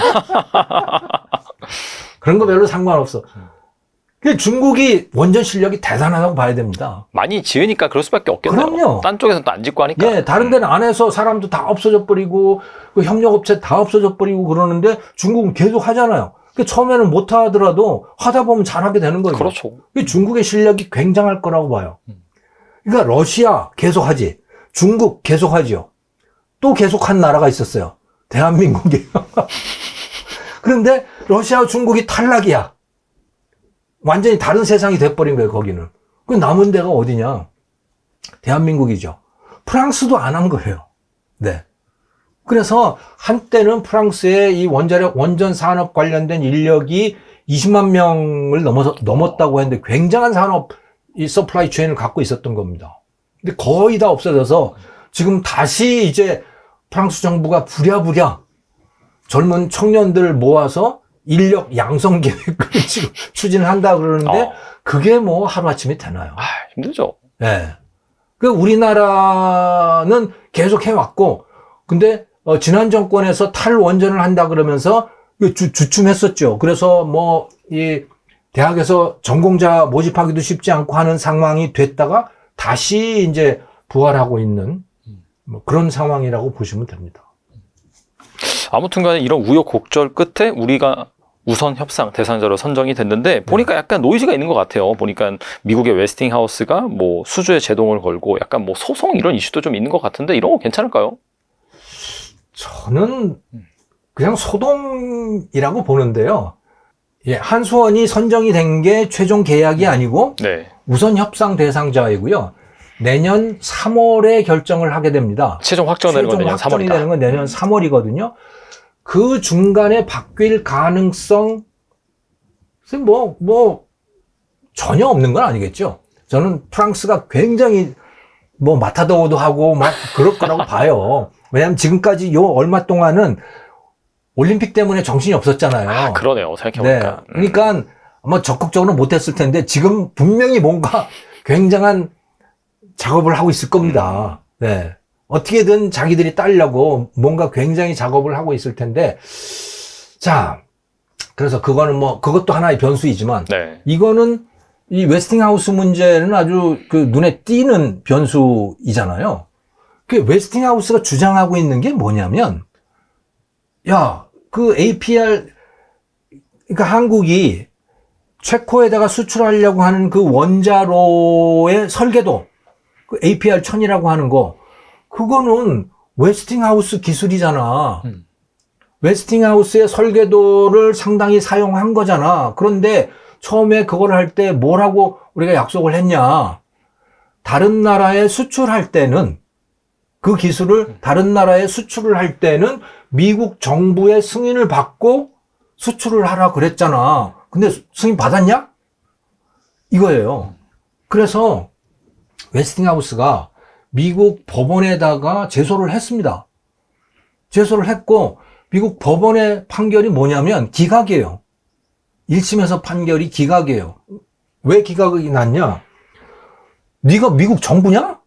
A: 그런 거 별로 상관없어. 중국이 원전 실력이 대단하다고 봐야 됩니다.
B: 많이 지으니까 그럴 수밖에 없겠네요.
A: 그럼요.
B: 딴 쪽에서는 또 안 짓고 하니까.
A: 예, 다른 데는 안 해서 사람도 다 없어져 버리고, 그 협력업체 다 없어져 버리고 그러는데 중국은 계속 하잖아요. 처음에는 못 하더라도 하다 보면 잘하게 되는 거죠.
B: 그렇죠.
A: 중국의 실력이 굉장할 거라고 봐요. 그러니까 러시아 계속하지. 중국 계속하죠. 또 계속한 나라가 있었어요. 대한민국이에요. 그런데 러시아와 중국이 탈락이야. 완전히 다른 세상이 돼버린 거예요, 거기는. 그 남은 데가 어디냐? 대한민국이죠. 프랑스도 안 한 거예요. 네. 그래서 한때는 프랑스의 이 원전 산업 관련된 인력이 20만 명을 넘었다고 했는데 굉장한 산업, 이 서플라이 체인을 갖고 있었던 겁니다. 근데 거의 다 없어져서 지금 다시 이제 프랑스 정부가 부랴부랴 젊은 청년들 모아서 인력 양성 계획을 지금 추진을 한다 그러는데 그게 뭐 하루아침에 되나요?
B: 힘들죠.
A: 네. 그 우리나라는 계속 해왔고, 근데 지난 정권에서 탈원전을 한다 그러면서 주춤했었죠. 그래서 뭐 이 대학에서 전공자 모집하기도 쉽지 않고 하는 상황이 됐다가 다시 이제 부활하고 있는 뭐 그런 상황이라고 보시면 됩니다.
B: 아무튼 간에 이런 우여곡절 끝에 우리가 우선 협상 대상자로 선정이 됐는데 보니까 약간 노이즈가 있는 것 같아요. 보니까 미국의 웨스팅하우스가 뭐 수주에 제동을 걸고 약간 뭐 소송 이런 이슈도 좀 있는 것 같은데 이런 거 괜찮을까요?
A: 저는 그냥 소동이라고 보는데요. 예, 한수원이 선정이 된 게 최종 계약이 아니고
B: 네.
A: 우선 협상 대상자이고요. 내년 3월에 결정을 하게 됩니다.
B: 최종 확정되는 건 내년 3월이다.
A: 확정이 되는 건 내년 3월이거든요. 그 중간에 바뀔 가능성 전혀 없는 건 아니겠죠. 저는 프랑스가 굉장히 뭐 마타도어도 하고 막 그럴 거라고 봐요. 왜냐하면 지금까지 요 얼마 동안은 올림픽 때문에 정신이 없었잖아요.
B: 그러네요. 생각해보니까.
A: 네. 그러니까 아마 적극적으로 못했을 텐데 지금 분명히 뭔가 굉장한 작업을 하고 있을 겁니다. 네. 어떻게든 자기들이 따려고 뭔가 굉장히 작업을 하고 있을 텐데, 자, 그래서 그거는 뭐, 그것도 하나의 변수이지만,
B: 네.
A: 이거는 이 웨스팅하우스 문제는 아주 그 눈에 띄는 변수이잖아요. 그 웨스팅하우스가 주장하고 있는 게 뭐냐면, 야, 그 APR, 그러니까 한국이 체코에다가 수출하려고 하는 그 원자로의 설계도, 그 APR 1000이라고 하는 거, 그거는 웨스팅하우스 기술이잖아. 웨스팅하우스의 설계도를 상당히 사용한 거잖아. 그런데 처음에 그걸 할 때 뭐라고 우리가 약속을 했냐. 다른 나라에 수출할 때는, 그 기술을 다른 나라에 수출을 할 때는 미국 정부의 승인을 받고 수출을 하라 그랬잖아. 근데 승인 받았냐? 이거예요. 그래서 웨스팅하우스가 미국 법원에다가 제소를 했습니다. 제소를 했고 미국 법원의 판결이 뭐냐면 기각이에요. 1심에서 판결이 기각이에요. 왜 기각이 났냐? 네가 미국 정부냐?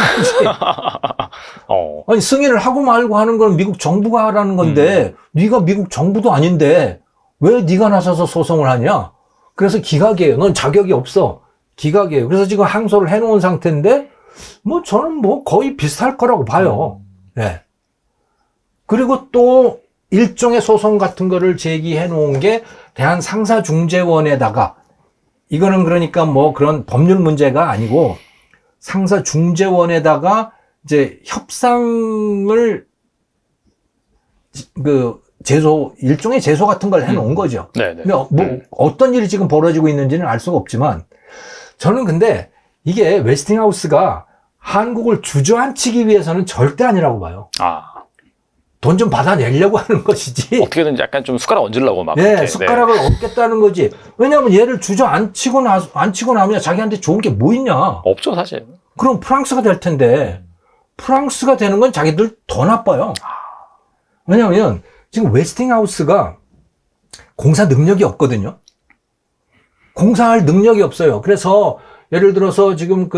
A: 아니 승인을 하고 말고 하는 건 미국 정부가 하라는 건데 네가 미국 정부도 아닌데 왜 네가 나서서 소송을 하냐? 그래서 기각이에요. 넌 자격이 없어. 기각이에요. 그래서 지금 항소를 해놓은 상태인데 뭐 저는 뭐 거의 비슷할 거라고 봐요. 네. 그리고 또 일종의 소송 같은 거를 제기해 놓은 게 대한상사중재원에다가, 이거는 그러니까 뭐 그런 법률 문제가 아니고 상사중재원에다가 이제 협상을 일종의 제소 같은 걸 해 놓은 거죠.
B: 네네.
A: 뭐 어떤 일이 지금 벌어지고 있는지는 알 수가 없지만 저는 근데 이게 웨스팅하우스가 한국을 주저앉히기 위해서는 절대 아니라고 봐요. 돈 좀 받아내려고 하는 것이지.
B: 어떻게든지 약간 좀 숟가락 얹으려고 막.
A: 네, 숟가락을 얹겠다는 거지. 왜냐하면 얘를 주저앉히고 나면 자기한테 좋은 게 뭐 있냐.
B: 없죠, 사실.
A: 그럼 프랑스가 될 텐데 프랑스가 되는 건 자기들 더 나빠요. 왜냐하면 지금 웨스팅하우스가 공사 능력이 없거든요. 공사할 능력이 없어요. 그래서 예를 들어서 지금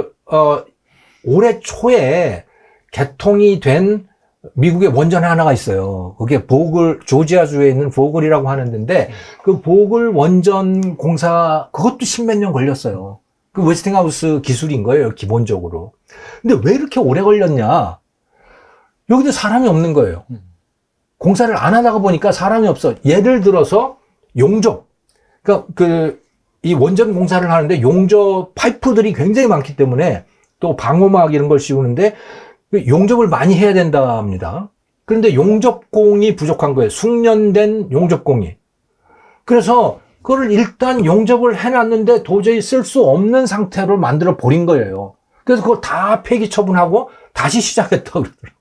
A: 올해 초에 개통이 된 미국의 원전 하나가 있어요. 그게 조지아주에 있는 보글이라고 하는 데인데, 그 보글 원전 공사, 그것도 10몇 년 걸렸어요. 그 웨스팅하우스 기술인 거예요, 기본적으로. 근데 왜 이렇게 오래 걸렸냐? 여기도 사람이 없는 거예요. 공사를 안 하다가 보니까 사람이 없어. 예를 들어서 용접. 그러니까 이 원전 공사를 하는데 용접 파이프들이 굉장히 많기 때문에 또 방호막 이런 걸 씌우는데 용접을 많이 해야 된다 합니다. 그런데 용접공이 부족한 거예요. 숙련된 용접공이. 그래서 그걸 일단 용접을 해놨는데 도저히 쓸 수 없는 상태로 만들어 버린 거예요. 그래서 그걸 다 폐기 처분하고 다시 시작했다 그러더라고요.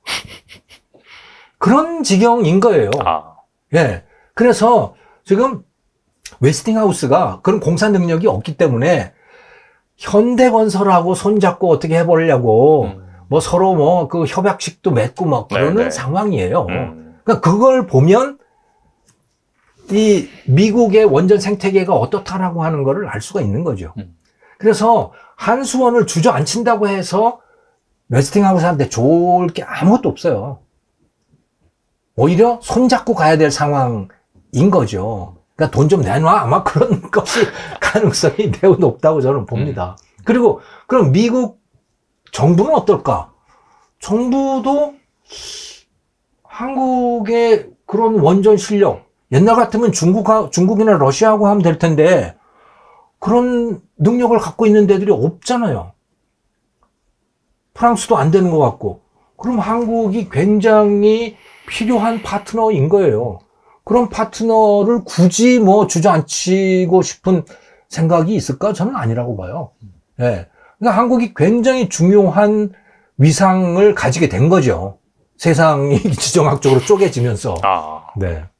A: 그런 지경인 거예요. 예. 그래서 지금 웨스팅하우스가 그런 공사 능력이 없기 때문에 현대건설하고 손잡고 어떻게 해보려고 뭐 서로 뭐 그 협약식도 맺고 막 그러는
B: 네네.
A: 상황이에요. 그러니까 그걸 보면 이 미국의 원전 생태계가 어떻다라고 하는 거를 알 수가 있는 거죠. 그래서 한수원을 주저앉힌다고 해서 웨스팅하우스한테 좋을 게 아무것도 없어요. 오히려 손잡고 가야 될 상황인 거죠. 그러니까 돈 좀 내놔. 아마 그런 것이 가능성이 매우 높다고 저는 봅니다. 그리고 그럼 미국 정부는 어떨까? 정부도 한국의 그런 원전 실력, 옛날 같으면 중국이나 러시아하고 하면 될 텐데 그런 능력을 갖고 있는 데들이 없잖아요. 프랑스도 안 되는 것 같고. 그럼 한국이 굉장히 필요한 파트너인 거예요. 그런 파트너를 굳이 뭐 주저앉히고 싶은 생각이 있을까? 저는 아니라고 봐요. 예. 그러니까 한국이 굉장히 중요한 위상을 가지게 된 거죠. 세상이 지정학적으로 쪼개지면서.
B: 아.
A: 네.